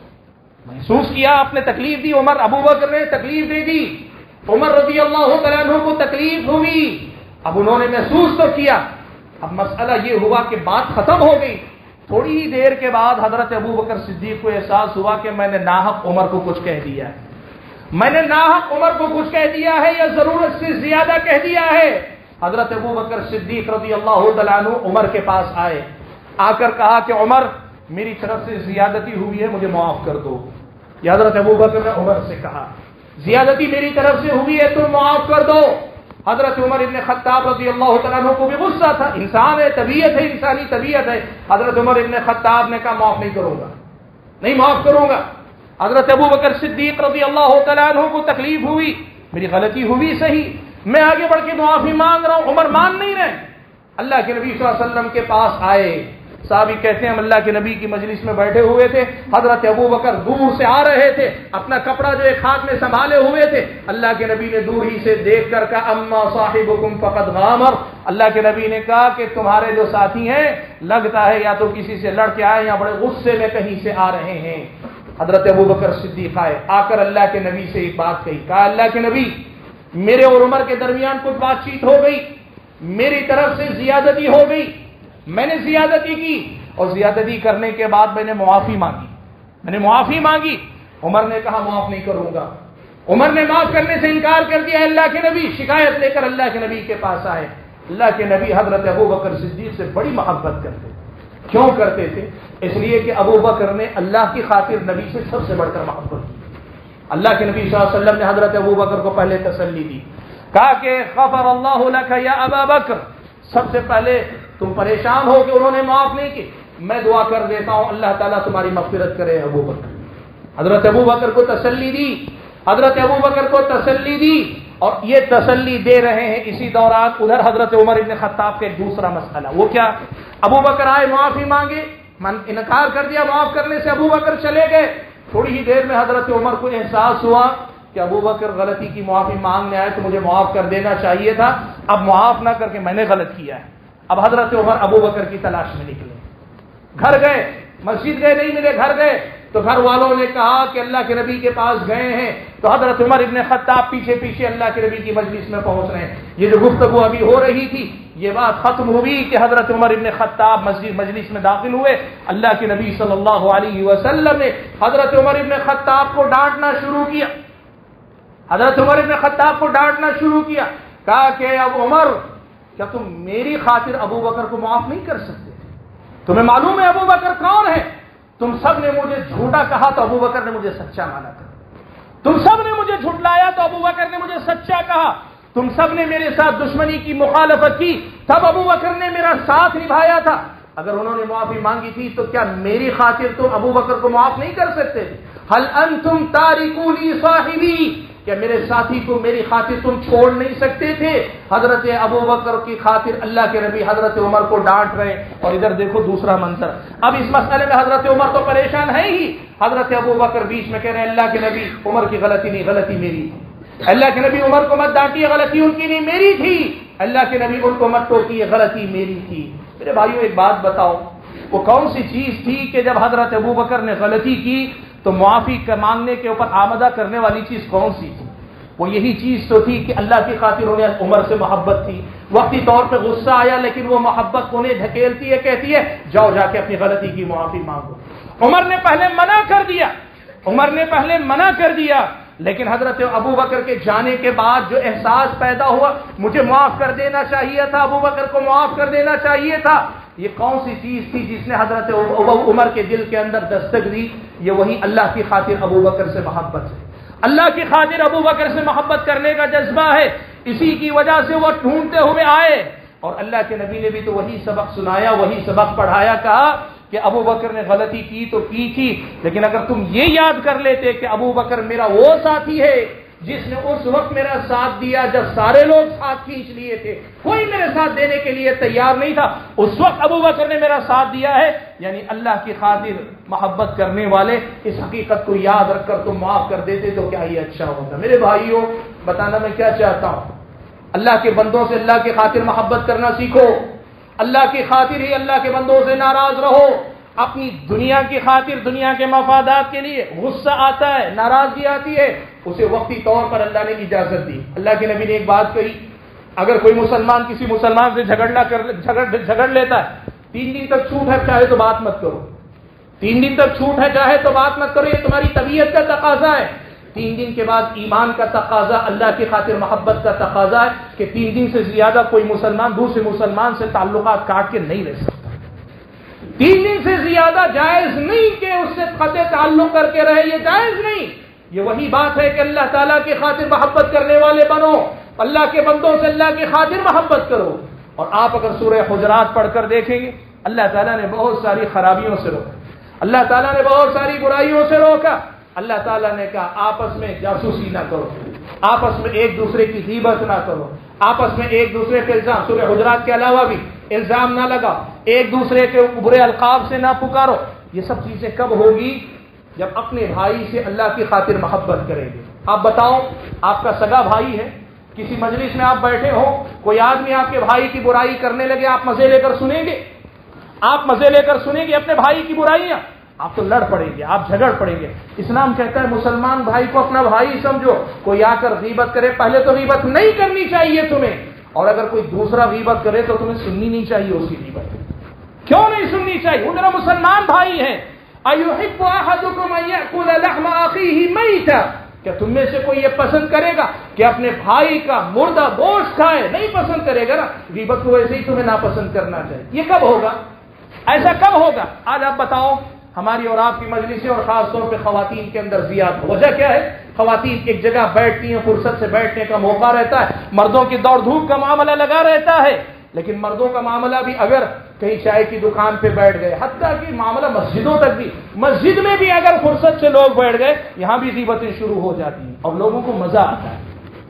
محسوس کیا، آپ نے تکلیف دی، عمر ابو بکر نے تکلیف دے دی، عمر رضی اللہ تعالیٰ عنہ کو تکلیف ہوئی. اب انہوں نے محسوس تو کیا. اب مسئلہ یہ ہوا کہ بات ختم ہو گئی. تھوڑی ہی دیر کے بعد حضرت ابو بکر صدیق کو احساس ہوا کہ میں نے ناحق عمر کو کچھ کہہ دیا ہے، میں نے ناحق عمر کو کچھ کہہ دیا ہے یا ضرورت سے زیادہ کہہ دیا ہے. حضرت ابو بکر صدیق رضی اللہ تعالیٰ عنہ عمر کے پاس آئے، آ کر کہا کہ عمر میری طرف سے زیادتی ہوئی ہے، مجھے معاف کر دو. یہ حضرت ابو بکر نے عمر سے کہا زیادتی میری طرف سے ہوئی ہے تم معاف کر دو. حضرت عمر ابن خطاب رضی اللہ تعالیٰ عنہ کو بھی غصہ تھا، انسان ہے، طبیعت ہے، انسانی طبیعت ہے. حضرت عمر ابن خطاب نے کہا معاف نہیں کروں گا، نہیں معاف کروں گا. حضرت ابو بکر صدیق رضی اللہ تعالیٰ عنہ کو تکلیف ہوئی، میری غلطی ہوئی صحیح، میں آگے بڑھ کے معافی مانگ رہا ہوں. عمر مان نہیں رہے. اللہ کے نبی صلی اللہ علیہ وسلم کے پاس آئے. صحابی کہتے ہیں ہم اللہ کے نبی کی مجلس میں بیٹھے ہوئے تھے، حضرت ابو بکر دور سے آ رہے تھے، اپنا کپڑا جو ایک ہاتھ میں سنبھالے ہوئے تھے. اللہ کے نبی نے دور ہی سے دیکھ کر کہا اما صاحبکم فقد غامر. اللہ کے نبی نے کہا کہ تمہارے جو ساتھی ہیں لگتا ہے یا تو کسی سے لڑ کے آئے یا بڑے غصے میں کہیں سے آ رہے ہیں. حضرت ابو بکر صدیق آئے، آ کر اللہ کے نبی سے ایک بات کہی. کہا اللہ کے نبی میرے اور عمر کے درمیان کچھ بات چیت ہو گئی، میری طرف سے زیادتی ہو گئی، میں نے زیادتی کی اور زیادتی کرنے کے بعد میں نے معافی مانگی. عمر نے کہا معاف نہیں کروں گا. عمر نے معاف کرنے سے انکار کر دیا. اللہ کے نبی شکایت لے کر اللہ کے نبی کے پاس آئے. اللہ کے نبی حضرت ابو بکر صدیق سے بڑی محبت کرتے. کیوں کرتے تھے؟ اس لیے کہ ابو بکر نے اللہ کی خاطر نبی سے سب سے بڑھ کر محبت کی. اللہ کے نبی صلی اللہ علیہ وسلم نے حضرت ابو بکر کو پہلے تسلی دی، کہا کہ غفر اللہ لک یا ابا بکر، سب سے پہلے تم پریشان ہو کہ انہوں نے معاف نہیں کی، میں دعا کر دیتا ہوں اللہ تعالیٰ تمہاری مغفرت کرے. ابو بکر، حضرت ابو بکر کو تسلی دی، حضرت ابو بکر کو تسلی دی. اور یہ تسلی دے رہے ہیں اسی دوران ادھر حضرت عمر ابن خطاب کا ایک دوسرا مسئلہ. وہ کیا؟ ابو بکر آئے، معافی مانگے، انکار کر دیا معاف کرنے سے. ابو بکر چلے گئے. تھوڑی ہی دیر میں حضرت عمر کو احساس ہوا کہ ابو بکر غلطی کی معافی مانگنے آئے تو مجھے معاف کر دینا چاہیے تھا، اب معاف نہ کر کے میں نے غلط کیا ہے. اب حضرت عمر ابو بکر کی تلاش میں نکلے. گھر گئے، مسجد گئے، نہیں ملے. گھر گئے تو گھر والوں نے کہا کہ اللہ کے نبی کے پاس گئے ہیں. تو حضرت عمر ابن خطاب پیچھے پیچھے اللہ کے نبی کی مجلس میں پہنچ رہے ہیں. یہ جو گفتگو ابھی ہو رہی تھی یہ بات ختم ہوئی کہ حضرت عمر ابن خطاب مجلس میں داخل ہوئے. اللہ کے نبی صلی اللہ علیہ وسلم نے حضرت عمر ابن خطاب کو ڈانٹنا شروع کیا. حضرت عمر ابن خطاب کو ڈانٹنا شروع کیا. کہا کہ اب عمر کیا تم میری خاطر ابو بکر کو معاف نہیں کر سکتے؟ تمہیں معلوم ہے ابو بکر کون ہے؟ تم سب نے مجھے جھوٹا کہا تو ابو بکر نے مجھے سچا مانا تھا. تم سب نے مجھے جھٹلایا تو ابو بکر نے مجھے سچا کہا. تم سب نے میرے ساتھ دشمنی کی، مخالفت کی، تب ابو بکر نے میرا ساتھ نبھایا تھا. اگر انہوں نے معافی مانگی تھی تو کیا میری خاطر تم ابو بکر کو معاف نہیں کر سکتے تھے؟ هل انتم تارکونی صاحبی، کیا میرے ساتھی کو میری خاطر تم چھوڑ نہیں سکتے تھے؟ حضرت ابو بکر کی خاطر اللہ کے نبی حضرت عمر کو ڈانٹ رہے. اور ادھر دیکھو دوسرا منظر. اب اس مسئلے میں حضرت عمر تو پریشان ہے ہی، حضرت ابو بکر بیچ میں کہہ رہے ہیں اللہ کے نبی عمر کی غلطی نہیں، غلطی میری تھی. اللہ کے نبی عمر کو مت ڈانٹیے، غلطی ان کی نہیں میری تھی. اللہ کے نبی ان کو مت ٹوکیے، غلطی میری تھی. میرے بھائیو ایک بات بتاؤ، وہ کون سی چیز تھی کہ جب حضرت ابو بکر نے غلطی کی تو معافی مانگنے کے اوپر آمدہ کرنے والی چیز کون سی تھی؟ وہ یہی چیز تو تھی کہ اللہ کی خاطر انہیں عمر سے محبت تھی. وقتی طور پہ غصہ آیا لیکن وہ محبت انہیں دھکیلتی ہے، کہتی ہے جاؤ جا کے اپنی غلطی کی معافی مانگو. عمر نے پہلے منع کر دیا، لیکن حضرت ابو بکر کے جانے کے بعد جو احساس پیدا ہوا مجھے معاف کر دینا چاہیے تھا، ابو بکر کو معاف کر دینا چاہیے تھا. یہ کون سی چیز تھی جس نے حضرت عمر کے دل کے اندر دستک دی؟ یہ وہی اللہ کی خاطر ابو بکر سے محبت ہے. اللہ کی خاطر ابو بکر سے محبت کرنے کا جذبہ ہے. اسی کی وجہ سے وہ ڈھونڈتے ہوئے آئے اور اللہ کے نبی نے بھی تو وہی سبق سنایا، وہی سبق پڑھایا. کہا کہ ابو بکر نے غلطی کی تو کی تھی، لیکن اگر تم یہ یاد کر لیتے کہ ابو بکر میرا وہ ساتھی ہے جس نے اس وقت میرا ساتھ دیا جب سارے لوگ ساتھ کھینچ لیے تھے، کوئی میرے ساتھ دینے کے لیے تیار نہیں تھا، اس وقت ابو بکر نے میرا ساتھ دیا ہے. یعنی اللہ کی خاطر محبت کرنے والے اس حقیقت کو یاد رکھ کر تم معاف کر دیتے تو کیا ہی اچھا ہوتا. میرے بھائیوں بتانا میں کیا چاہتا ہوں، اللہ کے بندوں سے اللہ کی خاطر محبت کرنا سیکھو. اللہ کی خاطر ہی اللہ کے بندوں سے ناراض رہو. اپنی دنیا کی خاطر، دنیا کے مفادات کے لیے غصہ آتا ہے، ناراضگی آتی ہے، اسے وقتی طور پر اللہ نے اجازت دی. اللہ کے نبی نے ایک بات کہی، اگر کوئی مسلمان کسی مسلمان سے جھگڑ لیتا ہے، 3 دن تک چھوٹ ہے چاہے تو بات مت کرو. 3 دن تک چھوٹ ہے چاہے تو بات مت کرو، یہ تمہاری طبیعت کا تقاضا ہے. 3 دن کے بعد ایمان کا تقاضا، اللہ کی خاطر محبت کا تقاضا ہے کہ 3 دن سے زیادہ کوئی مسلمان دوسرے مسلمان سے تعلقات کاٹ کے نہیں رہ سکتا. 3 دن سے زیادہ جائز نہیں کہ اس سے قطع تعلق کر کے رہے، یہ جائز نہیں. یہ وہی بات ہے کہ اللہ تعالیٰ کی خاطر محبت کرنے والے بنو. اللہ کے بندوں سے اللہ کی خاطر محبت کرو. اور آپ اگر سورہ حجرات پڑھ کر دیکھیں گے اللہ تعالیٰ نے بہت ساری خرابیوں سے روکا, اللہ تعالیٰ نے بہت ساری برائیوں سے روکا. اللہ تعالیٰ نے کہا آپس میں جاسوسی نہ کرو, آپس میں ایک دوسرے کی غیبت نہ کرو, آپس میں ایک دوسرے کے الزام, سورہ حجرات کے علاوہ بھی الزام نہ لگاؤ, ایک دوسرے کے برے القاب سے نہ پکارو. یہ سب چیزیں کب ہوگی؟ جب اپنے بھائی سے اللہ کی خاطر محبت کریں گے. آپ بتاؤ, آپ کا سگا بھائی ہے, کسی مجلس میں آپ بیٹھے ہو, کوئی آدمی آپ کے بھائی کی برائی کرنے لگے, آپ مزے لے کر سنیں گے؟ آپ مزے لے کر سنیں گے اپنے بھائی کی برائیاں؟ آپ تو لڑ پڑیں گے, آپ جھگڑ پڑیں گے. اسلام کہتا ہے مسلمان بھائی کو اپنا بھائی سمجھو. کوئی آ کر غیبت کرے, پہلے تو غیبت نہیں کرنی چاہیے تمہیں, اور اگر کوئی دوسرا غیبت کرے تو تمہیں سننی نہیں چاہیے اس کی غیبت. کیوں نہیں سننی چاہیے؟ وہ میرا مسلمان بھائی ہے. أَيُحِبُّ أَحَدُكُمْ أَن يَأْكُلَ لَحْمَ أَخِيهِ مَيْتًا, کیا تم میں سے کوئی یہ پسند کرے گا کہ اپنے بھائی کا مردہ گوشت کھائے؟ نہیں پسند کرے گا نا. غیبت کو ویسے ہی تمہیں ناپسند کرنا چاہیے. یہ کب ہوگا؟ ایسا کب ہوگا؟ آج آپ بتاؤ, ہماری اور آپ کی مجلسیں اور خاص طور پہ خواتین کے اندر زیادہ وجہ کیا ہے؟ خواتین ایک جگہ بیٹھتی ہیں, فرصت سے بیٹھنے کا موقع رہتا ہے, مردوں کی دوڑ دھوپ کا معاملہ لگا رہتا ہے. لیکن مردوں کا معاملہ بھی اگر کہیں چائے کی دکان پہ بیٹھ گئے, حتیٰ کہ معاملہ مسجدوں تک بھی, مسجد میں بھی اگر فرصت سے لوگ بیٹھ گئے, یہاں بھی غیبتیں شروع ہو جاتی ہیں اور لوگوں کو مزہ آتا ہے,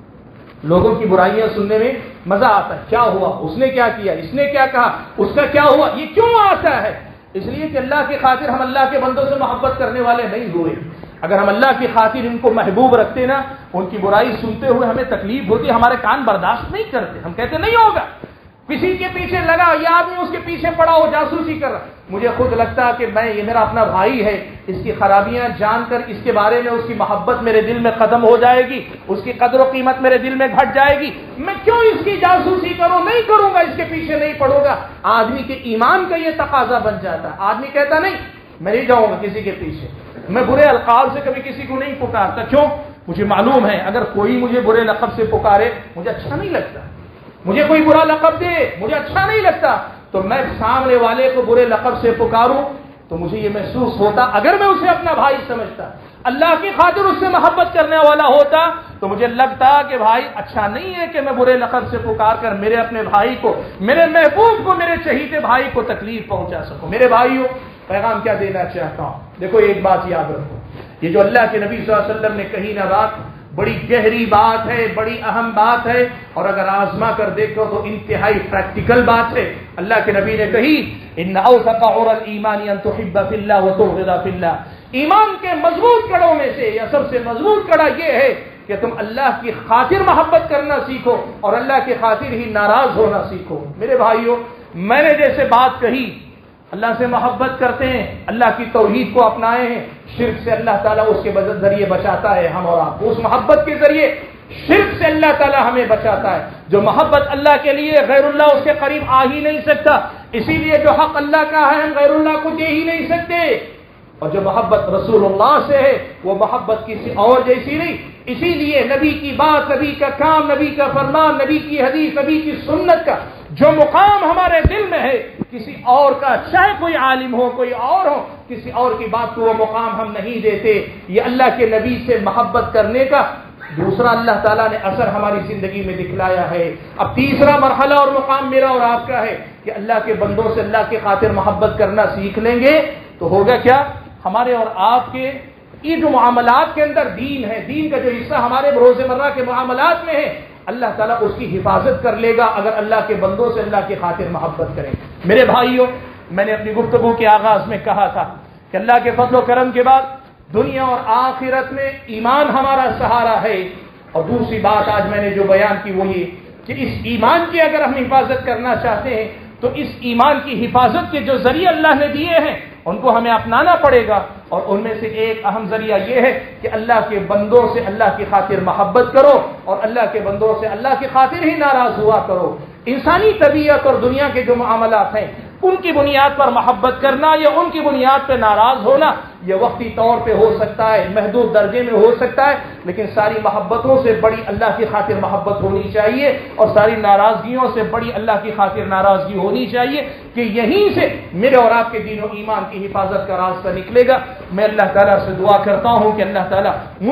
لوگوں کی برائیاں سننے میں مزہ آتا ہے. کیا ہوا, اس نے کیا کیا, اس نے کیا کہا, اس کا کیا ہوا. یہ کیوں آتا ہے؟ اس لیے کہ اللہ کی خاطر ہم اللہ کے بندوں سے محبت کرنے والے نہیں ہوئے. اگر ہم اللہ کی خاطر ان کو محبوب رکھتے نا, ان کی برائی سنتے ہوئے ہمیں تکلیف ہوتی, ہمارے کان برداشت نہیں کرتے, ہم کہتے نہیں ہوگا. کسی کے پیچھے لگا, یہ آدمی اس کے پیچھے پڑا ہو, جاسوسی کر رہا. مجھے خود لگتا کہ میں, یہ میرا اپنا بھائی ہے, اس کی خرابیاں جان کر اس کے بارے میں اس کی محبت میرے دل میں ختم ہو جائے گی, اس کی قدر و قیمت میرے دل میں گھٹ جائے گی. میں کیوں اس کی جاسوسی کروں؟ نہیں کروں گا, اس کے پیچھے نہیں پڑوں گا. آدمی کے ایمان کا یہ تقاضا بن جاتا ہے. آدمی کہتا نہیں میں نہیں جاؤں گا کسی کے پیچھے, میں برے القاب سے کبھی کسی کو نہیں پکارتا. کیوں؟ مجھے معلوم ہے اگر کوئی مجھے برے لقب سے پکارے مجھے اچھا نہیں لگتا, مجھے کوئی برا لقب دے مجھے اچھا نہیں لگتا. تو میں سامنے والے کو برے لقب سے پکاروں تو مجھے یہ محسوس ہوتا, اگر میں اسے اپنا بھائی سمجھتا, اللہ کی خاطر اس سے محبت کرنے والا ہوتا, تو مجھے لگتا کہ بھائی اچھا نہیں ہے کہ میں برے لقب سے پکار کر میرے اپنے بھائی کو, میرے محبوب کو, میرے چہیتے بھائی کو تکلیف پہنچا سکوں. میرے بھائیوں, پیغام کیا دینا چاہتا ہوں؟ دیکھو ایک بات یاد رکھو, یہ جو اللہ کے نبی صلی اللہ علیہ وسلم نے کہی نا بات, بڑی گہری بات ہے, بڑی اہم بات ہے, اور اگر آزما کر دیکھو تو انتہائی پریکٹیکل بات ہے. اللہ کے نبی نے کہی ان اوثق عور الایمان ان تحب فی اللہ وتبغض فی اللہ. ایمان کے مضبوط کڑوں میں سے یا سب سے مضبوط کڑا یہ ہے کہ تم اللہ کی خاطر محبت کرنا سیکھو اور اللہ کی خاطر ہی ناراض ہونا سیکھو. میرے بھائیوں, میں نے جیسے بات کہی, اللہ سے محبت کرتے ہیں, اللہ کی توحید کو اپنائے ہیں, شرک سے اللہ تعالیٰ اس کے ذریعے بچاتا ہے ہم اور آپ کو. اس محبت کے ذریعے شرک سے اللہ تعالیٰ ہمیں بچاتا ہے. جو محبت اللہ کے لیے, غیر اللہ اس کے قریب آ ہی نہیں سکتا. اسی لیے جو حق اللہ کا ہے ہم غیر اللہ کو دے ہی نہیں سکتے. اور جو محبت رسول اللہ سے ہے وہ محبت کسی اور جیسی نہیں. اسی لیے نبی کی بات, نبی کا کام, نبی کا فرمان, نبی کی حدیث, نبی کی سنت کا جو مقام ہمارے دل میں ہے, کسی اور کا, چاہے کوئی عالم ہو, کوئی اور ہو, کسی اور کی بات کو وہ مقام ہم نہیں دیتے. یہ اللہ کے نبی سے محبت کرنے کا دوسرا اللہ تعالیٰ نے اثر ہماری زندگی میں دکھلایا ہے. اب تیسرا مرحلہ اور مقام میرا اور آپ کا ہے کہ اللہ کے بندوں سے اللہ کی خاطر محبت کرنا سیکھ لیں گے تو ہوگا کیا, ہمارے اور آپ کے یہ جو معاملات کے اندر دین ہے, دین کا جو حصہ ہمارے روزمرہ کے معاملات میں ہے, اللہ تعالیٰ اس کی حفاظت کر لے گا اگر اللہ کے بندوں سے اللہ کی خاطر محبت کریں. میرے بھائیوں, میں نے اپنی گفتگو کے آغاز میں کہا تھا کہ اللہ کے فضل و کرم کے بعد دنیا اور آخرت میں ایمان ہمارا سہارا ہے. اور دوسری بات آج میں نے جو بیان کی وہ یہ کہ اس ایمان کی اگر ہم حفاظت کرنا چاہتے ہیں تو اس ایمان کی حفاظت کے جو ذریعے اللہ نے دیے ہیں ان کو ہمیں اپنانا پڑے گا. اور ان میں سے ایک اہم ذریعہ یہ ہے کہ اللہ کے بندوں سے اللہ کی خاطر محبت کرو اور اللہ کے بندوں سے اللہ کی خاطر ہی ناراض ہوا کرو. انسانی طبیعت اور دنیا کے جو معاملات ہیں ان کی بنیاد پر محبت کرنا یا ان کی بنیاد پہ ناراض ہونا یہ وقتی طور پہ ہو سکتا ہے, محدود درجے میں ہو سکتا ہے, لیکن ساری محبتوں سے بڑی اللہ کی خاطر محبت ہونی چاہیے اور ساری ناراضگیوں سے بڑی اللہ کی خاطر ناراضگی ہونی چاہیے کہ یہیں سے میرے اور آپ کے دین و ایمان کی حفاظت کا راستہ نکلے گا. میں اللہ تعالیٰ سے دعا کرتا ہوں کہ اللہ تعالیٰ مجھے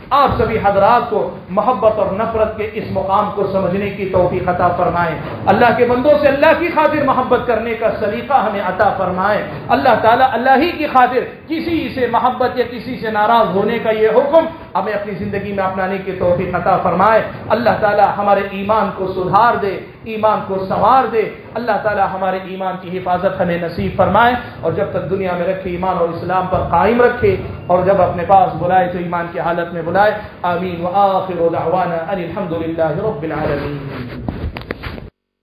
آپ سبھی حضرات کو محبت اور نفرت کے اس مقام کو سمجھنے کی توفیق عطا فرمائے. اللہ کے بندوں سے اللہ کی خاطر محبت کرنے کا سلیقہ ہمیں عطا فرمائے. اللہ تعالیٰ اللہ ہی کی خاطر کسی سے محبت یا کسی سے ناراض ہونے کا یہ حکم ہمیں اپنی زندگی میں اپنانے کی توفیق عطا فرمائے. اللہ تعالیٰ ہمارے ایمان کو سدھار دے, ایمان کو سنوار دے. اللہ تعالیٰ ہمارے ایمان کی حفاظت ہمیں نصیب فرمائے, اور جب تک دنیا میں رکھے ایمان اور اسلام پر قائم رکھے, اور جب اپنے پاس بلائے تو ایمان کی حالت میں بلائے. آمین. وآخر دعوانا ان الحمد للہ رب العالمین.